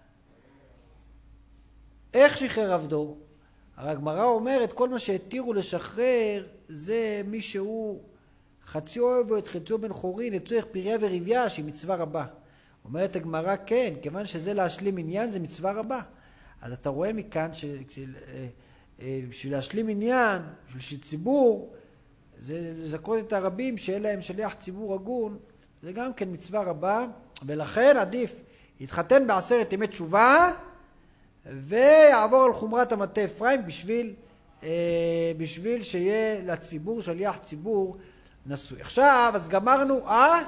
איך שחרר עבדו? הרי הגמרא אומרת, כל מה שהתירו לשחרר, זה מי שהוא חצי אוהב או את חצו בן חורין, לצורך פריה ורביה, שהיא מצווה רבה. אומרת הגמרא, כן, כיוון שזה להשלים עניין, זה מצווה רבה. אז אתה רואה מכאן, שבשביל להשלים עניין, בשביל ציבור, זה לזכות את הרבים שאין להם שליח ציבור הגון, זה גם כן מצווה רבה, ולכן עדיף יתחתן בעשרת ימי תשובה, ויעבור על חומרת המטה אפרים בשביל, אה, בשביל שיהיה לציבור שליח ציבור נשוי. עכשיו, אז גמרנו, אה?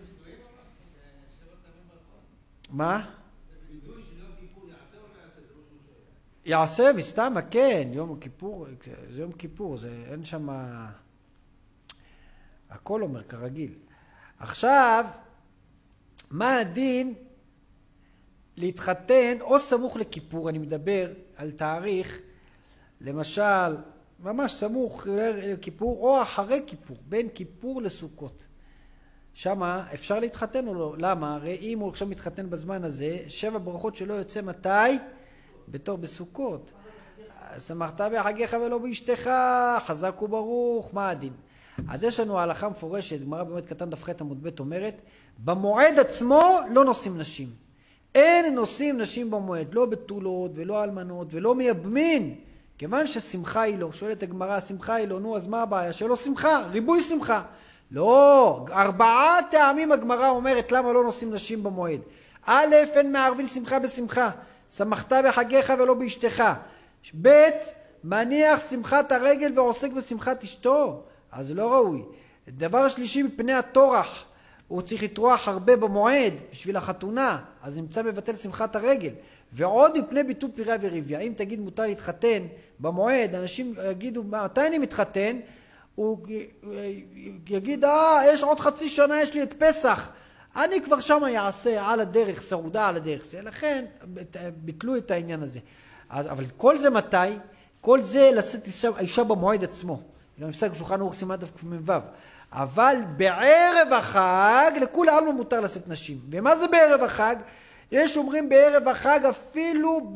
מה? יעשה מסתמה, כן, יום כיפור, זה יום כיפור, זה אין שם, הכל אומר כרגיל. עכשיו, מה הדין להתחתן או סמוך לכיפור? אני מדבר על תאריך, למשל, ממש סמוך לכיפור או אחרי כיפור, בין כיפור לסוכות. שמה אפשר להתחתן או לא? למה? הרי אם הוא עכשיו מתחתן בזמן הזה, שבע ברכות שלא יוצא מתי? בתור בסוכות. שמחת בחגיך ולא באשתך, חזק וברוך, מה הדין? אז יש לנו הלכה מפורשת, גמרא במועד קטן דף ח' עמוד ב' אומרת, במועד עצמו לא נושאים נשים. אין נושאים נשים במועד, לא בתולות ולא אלמנות ולא מייבמין, כיוון ששמחה היא לא. שואלת הגמרא, שמחה היא לא, נו אז מה הבעיה? שלא שמחה, ריבוי שמחה. לא, ארבעה טעמים הגמרא אומרת למה לא נושאים נשים במועד. א', אין מערבין שמחה בשמחה, שמחת בחגיך ולא באשתך. ב', מניח שמחת הרגל ועוסק בשמחת אשתו, אז לא ראוי. דבר שלישי, מפני הטורח, הוא צריך לטרוח הרבה במועד בשביל החתונה, אז נמצא מבטל שמחת הרגל. ועוד מפני ביטול פריה ורביה. אם תגיד מותר להתחתן במועד, אנשים יגידו מתי אני מתחתן, הוא יגיד, אה, יש עוד חצי שנה, יש לי את פסח. אני כבר שם יעשה על הדרך, סעודה על הדרך. לכן ביטלו את העניין הזה. אבל כל זה מתי? כל זה לשאת אישה, אישה במועד עצמו. גם נפסק בשולחן ערוך סימן תקמ"ו. אבל בערב החג לכולי עלמא מותר לשאת נשים. ומה זה בערב החג? יש אומרים בערב החג אפילו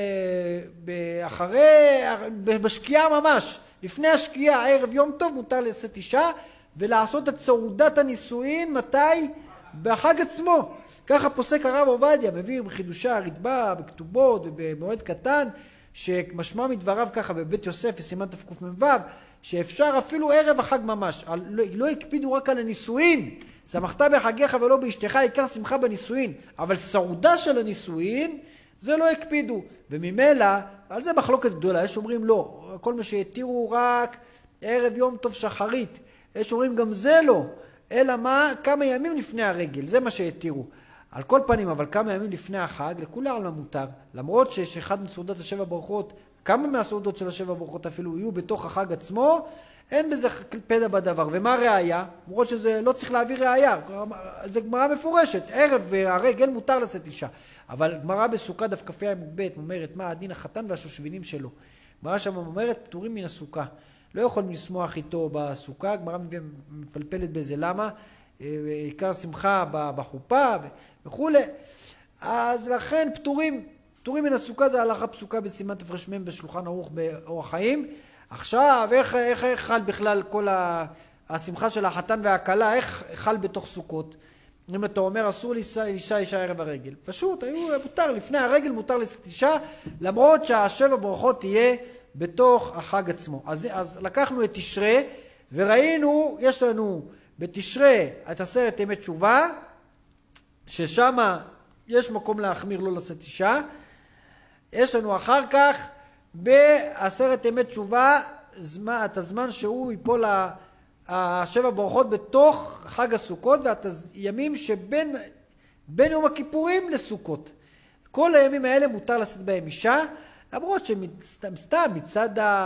באחרי, בשקיעה ממש, לפני השקיעה, ערב יום טוב, מותר לשאת אישה ולעשות את סעודת הנישואין. מתי? בחג עצמו. ככה פוסק הרב עובדיה, מביא בחידושי הרדב"א, בכתובות ובמועד קטן, שמשמע מדבריו ככה בבית יוסף וסימן תקמ"ו, שאפשר אפילו ערב החג ממש. לא, לא הקפידו רק על הנישואין, שמחת בחגיך ולא באשתך, עיקר שמחה בנישואין, אבל סעודה של הנישואין זה לא הקפידו. וממילא, על זה מחלוקת גדולה, יש אומרים לא, כל מה שהתירו רק ערב יום טוב שחרית, יש אומרים גם זה לא, אלא מה? כמה ימים לפני הרגל, זה מה שהתירו. על כל פנים, אבל כמה ימים לפני החג, לכולי עלמא מותר, למרות שיש אחד מסעודות השבע ברכות, כמה מהסעודות של השבע ברכות אפילו יהיו בתוך החג עצמו, אין בזה פדע בדבר. ומה ראיה? למרות שזה לא צריך להביא ראיה, זה גמרא מפורשת, ערב הרגל מותר לשאת אישה. אבל גמרא בסוכה דף כ"ה עמוד ב' אומרת מה הדין החתן והשושבינים שלו. גמרא שם אומרת פטורים מן הסוכה, לא יכולים לשמוח איתו בסוכה, גמרא מפלפלת בזה למה, עיקר שמחה בחופה וכו'. אז לכן פטורים, פטורים מן הסוכה, זה הלכה פסוקה בסימן תרמ"ם בשולחן ערוך באורח חיים. עכשיו, איך, איך, איך חל בכלל כל השמחה של החתן והכלה, איך חל בתוך סוכות? אם אתה אומר אסור לאישה אישה ערב הרגל, פשוט, היו מותר, לפני הרגל מותר לשאת אישה, למרות שהשבע ברכות תהיה בתוך החג עצמו. אז, אז לקחנו את תשרי, וראינו, יש לנו בתשרי את עשרת ימי תשובה, ששם יש מקום להחמיר לא לשאת אישה. יש לנו אחר כך בעשרת ימי תשובה את הזמן שהוא ייפול השבע ברכות בתוך חג הסוכות, ואת הימים שבין בין יום הכיפורים לסוכות. כל הימים האלה מותר לשאת בהם אישה, למרות שסתם סתם מצד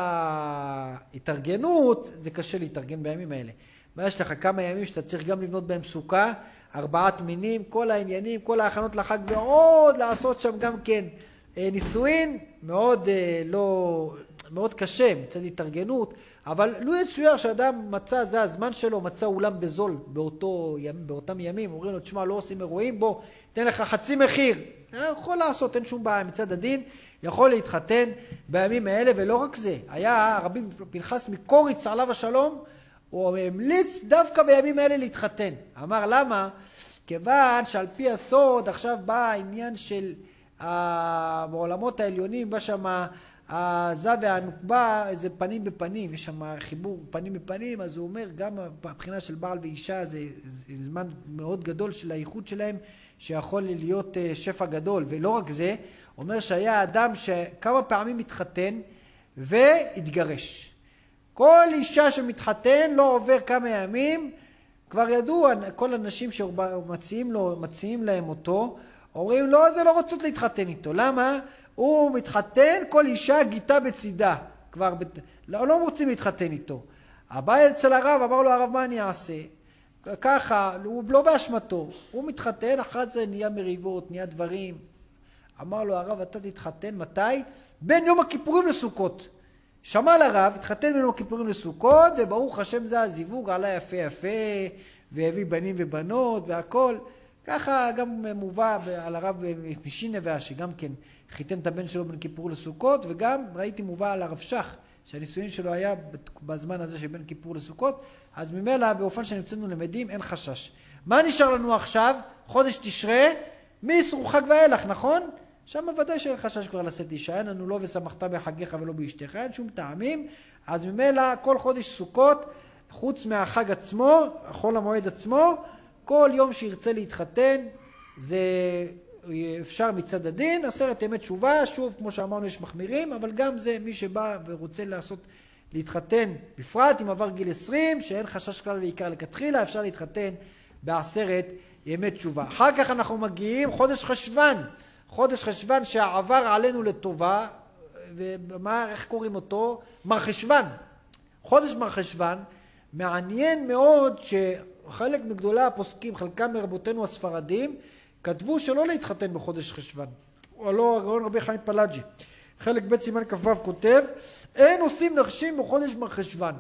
ההתארגנות זה קשה להתארגן בימים האלה. מה יש לך כמה ימים שאתה צריך גם לבנות בהם סוכה, ארבעת מינים, כל העניינים, כל ההכנות לחג, ועוד לעשות שם גם כן נישואין, מאוד לא, מאוד קשה מצד התארגנות, אבל לו יצויר שאדם מצא, זה הזמן שלו, מצא אולם בזול באותו, באותם ימים, אומרים לו, תשמע, לא עושים אירועים, בוא, תן לך חצי מחיר, יכול לעשות, אין שום בעיה מצד הדין, יכול להתחתן בימים האלה, ולא רק זה, היה רבי פנחס מקוריץ עליו השלום, הוא המליץ דווקא בימים האלה להתחתן. אמר למה? כיוון שעל פי הסוד עכשיו בא העניין של בעולמות העליונים, בא שם הזו והנוקבה, זה פנים בפנים, יש שם חיבור פנים בפנים, אז הוא אומר גם מבחינה של בעל ואישה זה, זה זמן מאוד גדול של הייחוד שלהם, שיכול להיות שפע גדול. ולא רק זה, אומר שהיה אדם שכמה פעמים התחתן והתגרש. כל אישה שמתחתן לא עובר כמה ימים, כבר ידעו כל הנשים שמציעים לו, מציעים להם אותו, אומרים לא, זה לא רוצות להתחתן איתו. למה? הוא מתחתן, כל אישה גיטה בצידה. כבר בת... לא, לא רוצים להתחתן איתו. הבא אצל הרב, אמר לו הרב מה אני אעשה? ככה, הוא לא באשמתו. הוא מתחתן, אחת זה נהיה מריבות, נהיה דברים. אמר לו הרב, אתה תתחתן מתי? בין יום הכיפורים לסוכות. שמע לרב, התחתן בין יום הכיפורים לסוכות, וברוך השם זה הזיווג, עלה יפה יפה, והביא בנים ובנות והכל. ככה גם מובא על הרב משינבה, שגם כן חיתן את הבן שלו בין כיפור לסוכות, וגם ראיתי מובא על הרב שך, שהנישואין שלו היה בזמן הזה שבין כיפור לסוכות, אז ממילא באופן שנמצאנו למדים אין חשש. מה נשאר לנו עכשיו? חודש תשרי, מאיסור חג ואילך, נכון? שם ודאי שאין חשש כבר לשאת אישה, אין לנו לא ושמחת בחגיך ולא באשתך, אין שום טעמים, אז ממילא כל חודש סוכות, חוץ מהחג עצמו, חול המועד עצמו, כל יום שירצה להתחתן, זה אפשר מצד הדין, עשרת ימי תשובה, שוב כמו שאמרנו יש מחמירים, אבל גם זה מי שבא ורוצה לעשות, להתחתן בפרט אם עבר גיל עשרים, שאין חשש כלל ועיקר לכתחילה, אפשר להתחתן בעשרת ימי תשובה. אחר כך אנחנו מגיעים חודש חשוון, חודש חשוון שעבר עלינו לטובה, ומה, איך קוראים אותו? מר חשוון. חודש מר חשוון, מעניין מאוד שחלק מגדולי הפוסקים, חלקם מרבותינו הספרדים, כתבו שלא להתחתן בחודש חשוון. או לא, הגאון רבי חיים פלאג'י. חלק ב' סימן כ"ו כותב, אין עושים נשים בחודש מר חשוון.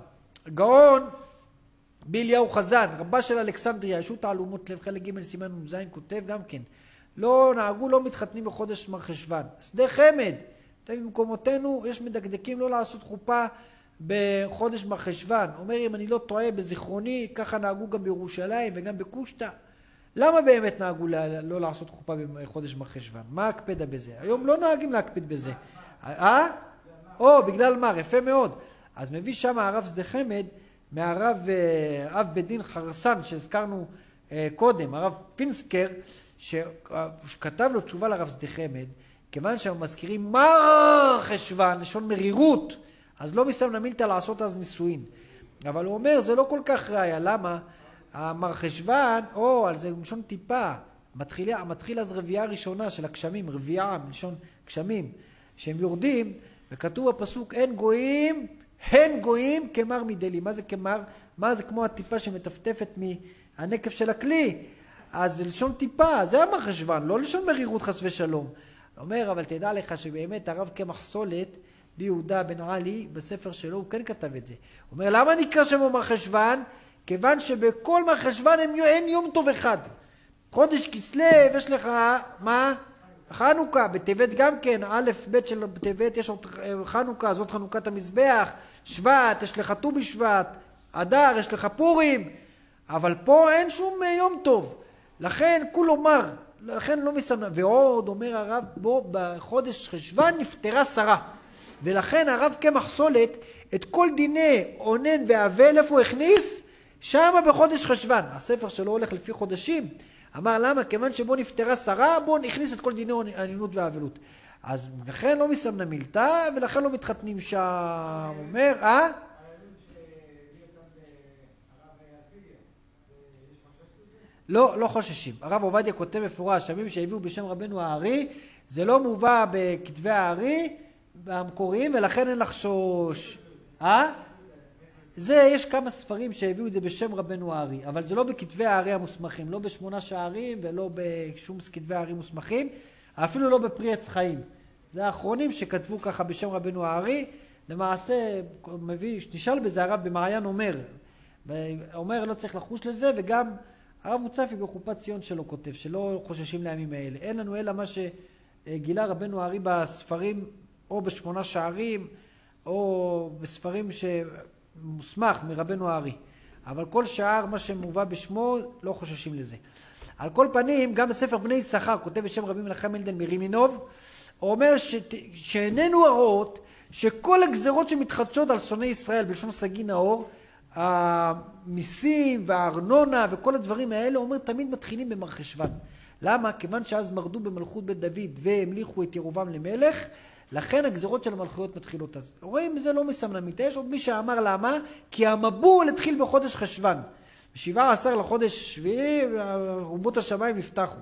גאון באליהו חזן, רבה של אלכסנדריה, ישות תעלומות לב, חלק ג' סימן נ"ז, כותב גם כן, לא נהגו, לא מתחתנים בחודש מרחשוון. שדה חמד, במקומותינו יש מדקדקים לא לעשות חופה בחודש מרחשוון. אומר, אם אני לא טועה בזיכרוני, ככה נהגו גם בירושלים וגם בקושטא. למה באמת נהגו לא לעשות חופה בחודש מרחשוון? מה הקפדה בזה? היום לא נהגים להקפיד בזה. אה? או, בגלל מה? יפה מאוד. אז מביא שם הרב שדה חמד, מהרב אב בית דין חרסן שהזכרנו קודם, הרב פינסקר, שכתב לו תשובה לרב שדה חמד, כיוון שהם מזכירים מרחשוון, לשון מרירות, אז לא מסמנה מילתא לעשות אז נישואין. אבל הוא אומר, זה לא כל כך ראיה. למה? המרחשוון, או, על זה לשון טיפה, מתחיל, מתחיל אז רביעה ראשונה של הגשמים, רביעה, לשון גשמים, שהם יורדים, וכתוב בפסוק, אין גויים, הן גויים כמר מדלי. מה זה כמר? מה זה כמו הטיפה שמטפטפת מהנקף של הכלי? אז זה לשון טיפה, זה המרחשוון, לא לשון מרירות חס ושלום. אומר, אבל תדע לך שבאמת הרב קמח סולת, ביהודה בן עלי, בספר שלו, הוא כן כתב את זה. הוא אומר, למה נקרא שמו מרחשוון? כיוון שבכל מרחשוון אין יום טוב אחד. חודש כסלו, יש לך, מה? חנוכה, בטבת גם כן, א' ב' של בטבת יש עוד חנוכה, זאת חנוכת המזבח, שבט, יש לך ט"ו בשבט, אדר, יש לך פורים, אבל פה אין שום יום טוב. לכן כולו מר, לכן לא מסמנה. ועוד אומר הרב, בו בחודש חשוון נפטרה שרה. ולכן הרב קמח סולת את כל דיני אונן ואבל, איפה הוא הכניס? שמה בחודש חשוון. הספר שלו הולך לפי חודשים. אמר למה? כיוון שבו נפטרה שרה, בו נכניס את כל דיני ענינות ואבלות. אז לכן לא מסמנה מילתא, ולכן לא מתחתנים שם. אומר, אה? לא, לא חוששים. הרב עובדיה כותב מפורש, שמים שהביאו בשם רבנו הארי, זה לא מובא בכתבי הארי, במקוריים, ולכן אין לחשוש. אה? זה, יש כמה ספרים שהביאו את זה בשם רבנו הארי, אבל זה לא בכתבי הארי המוסמכים, לא בשמונה שערים ולא בשום כתבי הארי מוסמכים, אפילו לא בפרי עץ חיים. זה האחרונים שכתבו ככה בשם רבנו הארי, למעשה, מביא, נשאל בזה הרב במעיין אומר, אומר לא צריך לחוש לזה, וגם הרב מוצפי בחופת ציון שלו כותב, שלא חוששים לימים האלה. אין לנו אלא מה שגילה רבנו הארי בספרים, או בשמונה שערים, או בספרים שמוסמך מרבנו הארי. אבל כל שער, מה שמובא בשמו, לא חוששים לזה. על כל פנים, גם בספר בני יששכר, כותב בשם רבי מנחם אלדן מרימינוב, הוא אומר שאיננו הראות שכל הגזרות שמתחדשות על שונאי ישראל, בלשון סגי נאור, המיסים והארנונה וכל הדברים האלה, הוא אומר, תמיד מתחילים במרחשוון. למה? כיוון שאז מרדו במלכות בית דוד והמליכו את ירובעם למלך, לכן הגזרות של המלכויות מתחילות אז. רואים, זה לא מסמנה מילתא. יש עוד מי שאמר למה? כי המבול התחיל בחודש חשוון. ב-שבעה עשר לחודש שביעי, רובות השמיים נפתחו.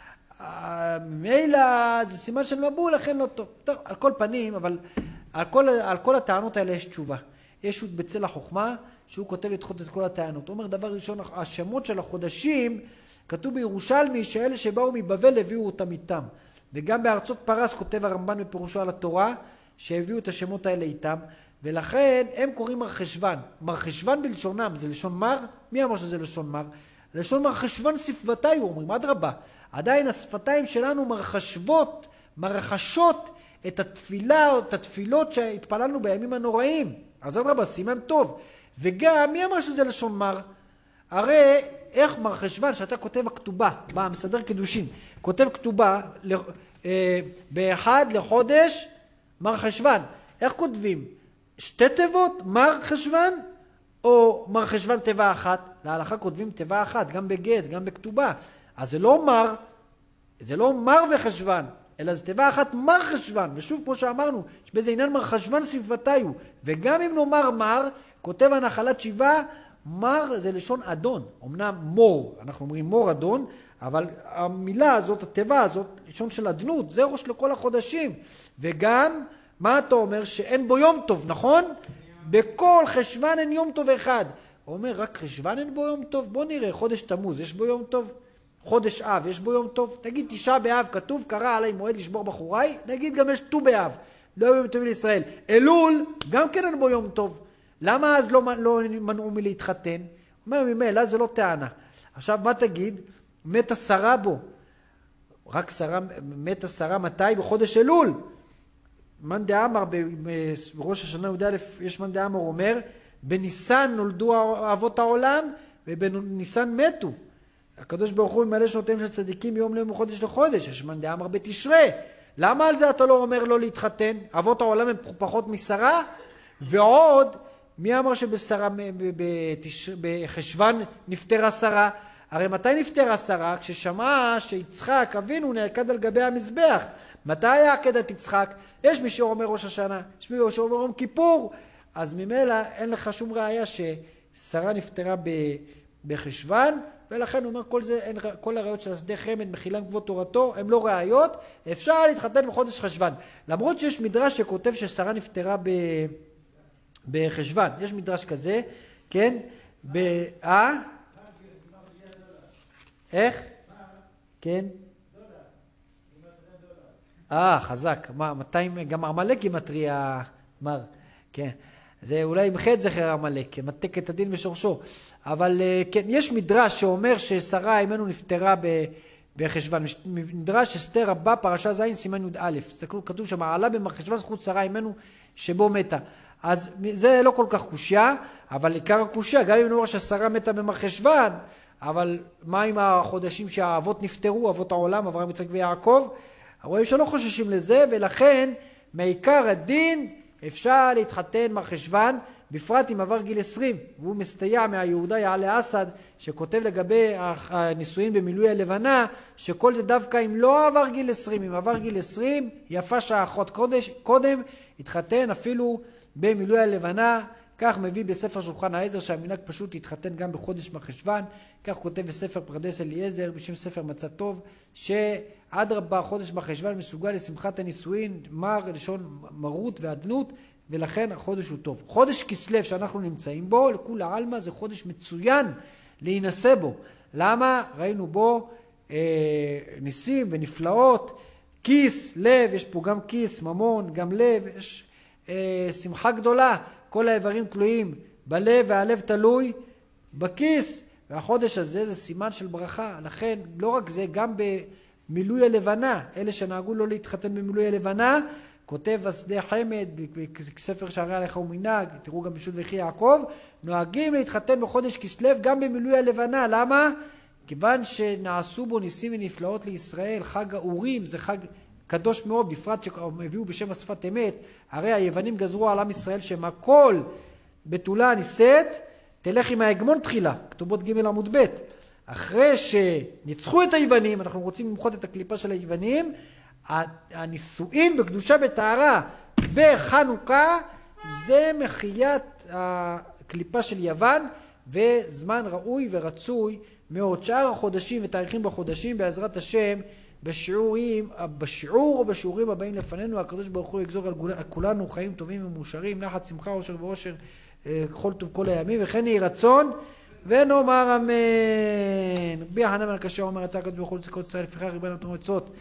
מילא זה סימן של מבול, לכן לא טוב. טוב, על כל פנים, אבל על כל, על כל הטענות האלה יש תשובה. יש עוד בצל החוכמה, שהוא כותב לדחות את כל הטענות. הוא אומר, דבר ראשון, השמות של החודשים, כתוב בירושלמי שאלה שבאו מבבל הביאו אותם איתם. וגם בארצות פרס כותב הרמב"ן בפירושו על התורה, שהביאו את השמות האלה איתם, ולכן הם קוראים מרחשוון. מרחשוון בלשונם, זה לשון מר? מי אמר שזה לשון מר? לשון מרחשוון שפתיו, אומרים, אדרבה. עדיין השפתיים שלנו מרחשבות, מרחשות את התפילה, את התפילות שהתפללנו בימים הנוראים. אז אדרבה, סימן טוב. וגם, מי אמר שזה לשון מר? הרי איך מרחשוון, שאתה כותב הכתובה, בא, מסדר קידושין, כותב כתובה אה, באחד לחודש מרחשוון. איך כותבים? שתי תיבות, מרחשוון, או מרחשוון תיבה אחת? להלכה כותבים תיבה אחת, גם בגט, גם בכתובה. אז זה לא מר, זה לא מר וחשוון, אלא זה תיבה אחת מרחשוון. ושוב, כמו שאמרנו, יש באיזה עניין מרחשוון שפתיו. וגם אם נאמר מר, כותב הנחלת שבעה, מר זה לשון אדון, אמנם מור, אנחנו אומרים מור אדון, אבל המילה הזאת, התיבה הזאת, לשון של אדנות, זה ראש לכל החודשים. וגם, מה אתה אומר? שאין בו יום טוב, נכון? בכל חשוון אין יום טוב אחד. הוא אומר, רק חשוון אין בו יום טוב? בוא נראה, חודש תמוז, יש בו יום טוב? חודש אב, יש בו יום טוב? תגיד, תשעה באב, כתוב, קרא עלי מועד לשבור בחוריי, נגיד גם יש ט"ו באב, לא יום טוב לישראל. אלול, גם כן אין בו יום טוב. למה אז לא, לא מנעו מלהתחתן? הוא אומר, ממילא זה לא טענה. עכשיו, מה תגיד? מתה שרה בו. רק שרה, מתה שרה מתי? בחודש אלול. מאן דאמר, בראש השנה י"א, יש מאן דאמר אומר, בניסן נולדו אבות העולם, ובניסן מתו. הקדוש ברוך הוא ממלא שנותיהם של צדיקים מיום ליום מחודש לחודש. יש מאן דאמר בתשרי. למה על זה אתה לא אומר לא להתחתן? אבות העולם הם פחות משרה? ועוד, מי אמר שבשרה, בחשוון נפטרה שרה? הרי מתי נפטרה שרה? כששמעה שיצחק אבינו נרקד על גבי המזבח. מתי היה עקדת יצחק? יש מי שאומר ראש השנה, יש מי שאומר יום כיפור. אז ממילא אין לך שום ראיה ששרה נפטרה בחשוון, ולכן הוא אומר כל זה, אין, כל הראיות של השדה חמד מחילם כבוד תורתו הם לא ראיות, אפשר להתחתן בחודש חשוון. למרות שיש מדרש שכותב ששרה נפטרה ב... בחשוון, יש מדרש כזה, כן? ב... אה? איך? כן? אה, חזק. מה, מאתיים, גם עמלק גימטריה, מר, כן. זה אולי עם חטא זכר עמלק, מתק את הדין בשורשו. אבל כן, יש מדרש שאומר ששרה אימנו נפטרה בחשוון. מדרש אסתר רבה, פרשה ז' סימן י"א. כתוב שמעלה במחשוון זכות שרה אימנו שבו מתה. אז זה לא כל כך קושיה, אבל עיקר הקושיה, גם אם נאמר ששרה מתה במחשוון, אבל מה עם החודשים שהאבות נפטרו, אבות העולם, אברהם, יצחק ויעקב? רואים שלא חוששים לזה, ולכן מעיקר הדין אפשר להתחתן מחשוון, בפרט אם עבר גיל עשרים, והוא מסתייע מהיהודה יעלה אסד, שכותב לגבי הנישואין במילוי הלבנה, שכל זה דווקא אם לא עבר גיל עשרים, אם עבר גיל עשרים, יפה שעה אחת קודש, קודם, התחתן אפילו במילוי הלבנה. כך מביא בספר שולחן העזר שהמנהג פשוט התחתן גם בחודש מחשוון. כך כותב בספר פרדס אליעזר בשם ספר מצא טוב, שאדרבה חודש מחשוון מסוגל לשמחת הנישואין, מר לשון מרות ועדנות, ולכן החודש הוא טוב. חודש כסלו שאנחנו נמצאים בו, לכול העלמא זה חודש מצוין להינשא בו. למה? ראינו בו אה, ניסים ונפלאות, כיס, לב, יש פה גם כיס, ממון, גם לב, יש אה, שמחה גדולה, כל האיברים תלויים בלב והלב תלוי בכיס, והחודש הזה זה סימן של ברכה. לכן לא רק זה, גם במילוי הלבנה, אלה שנהגו לא להתחתן במילוי הלבנה, כותב השדה חמד בספר שערי הלכה ומנהג, תראו גם בשו"ת ויחי יעקב, נוהגים להתחתן בחודש כסלו גם במילוי הלבנה. למה? כיוון שנעשו בו ניסים ונפלאות לישראל. חג האורים זה חג קדוש מאוד, בפרט שהביאו בשם השפת אמת. הרי היוונים גזרו על עם ישראל שמה כל בתולה נישאת תלך עם ההגמון תחילה, כתובות ג' עמוד ב'. אחרי שניצחו את היוונים, אנחנו רוצים למחות את הקליפה של היוונים, הנישואין בקדושה בטהרה בחנוכה זה מחיית הקליפה של יוון, וזמן ראוי ורצוי מאוד. שאר החודשים ותאריכים בחודשים בעזרת השם בשיעורים, בשיעור או בשיעורים הבאים לפנינו, הקדוש ברוך הוא יגזור על כולנו חיים טובים ומאושרים, נחת שמחה אושר ואושר כל טוב כל הימים, וכן יהי רצון ונאמר אמן. רבי יוחנן בן הקשה אומר יצא הקדוש ברוך הוא לצדקות ישראל, לפיכך ריבנו נתנו עצות,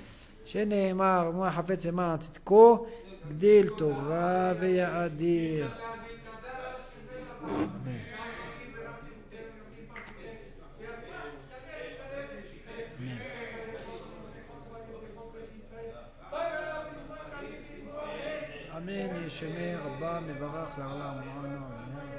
שנאמר מה חפץ למען צדקו גדיל תורה ויאדיר. אמן. אמן. ישמר רבה מברך לעולם.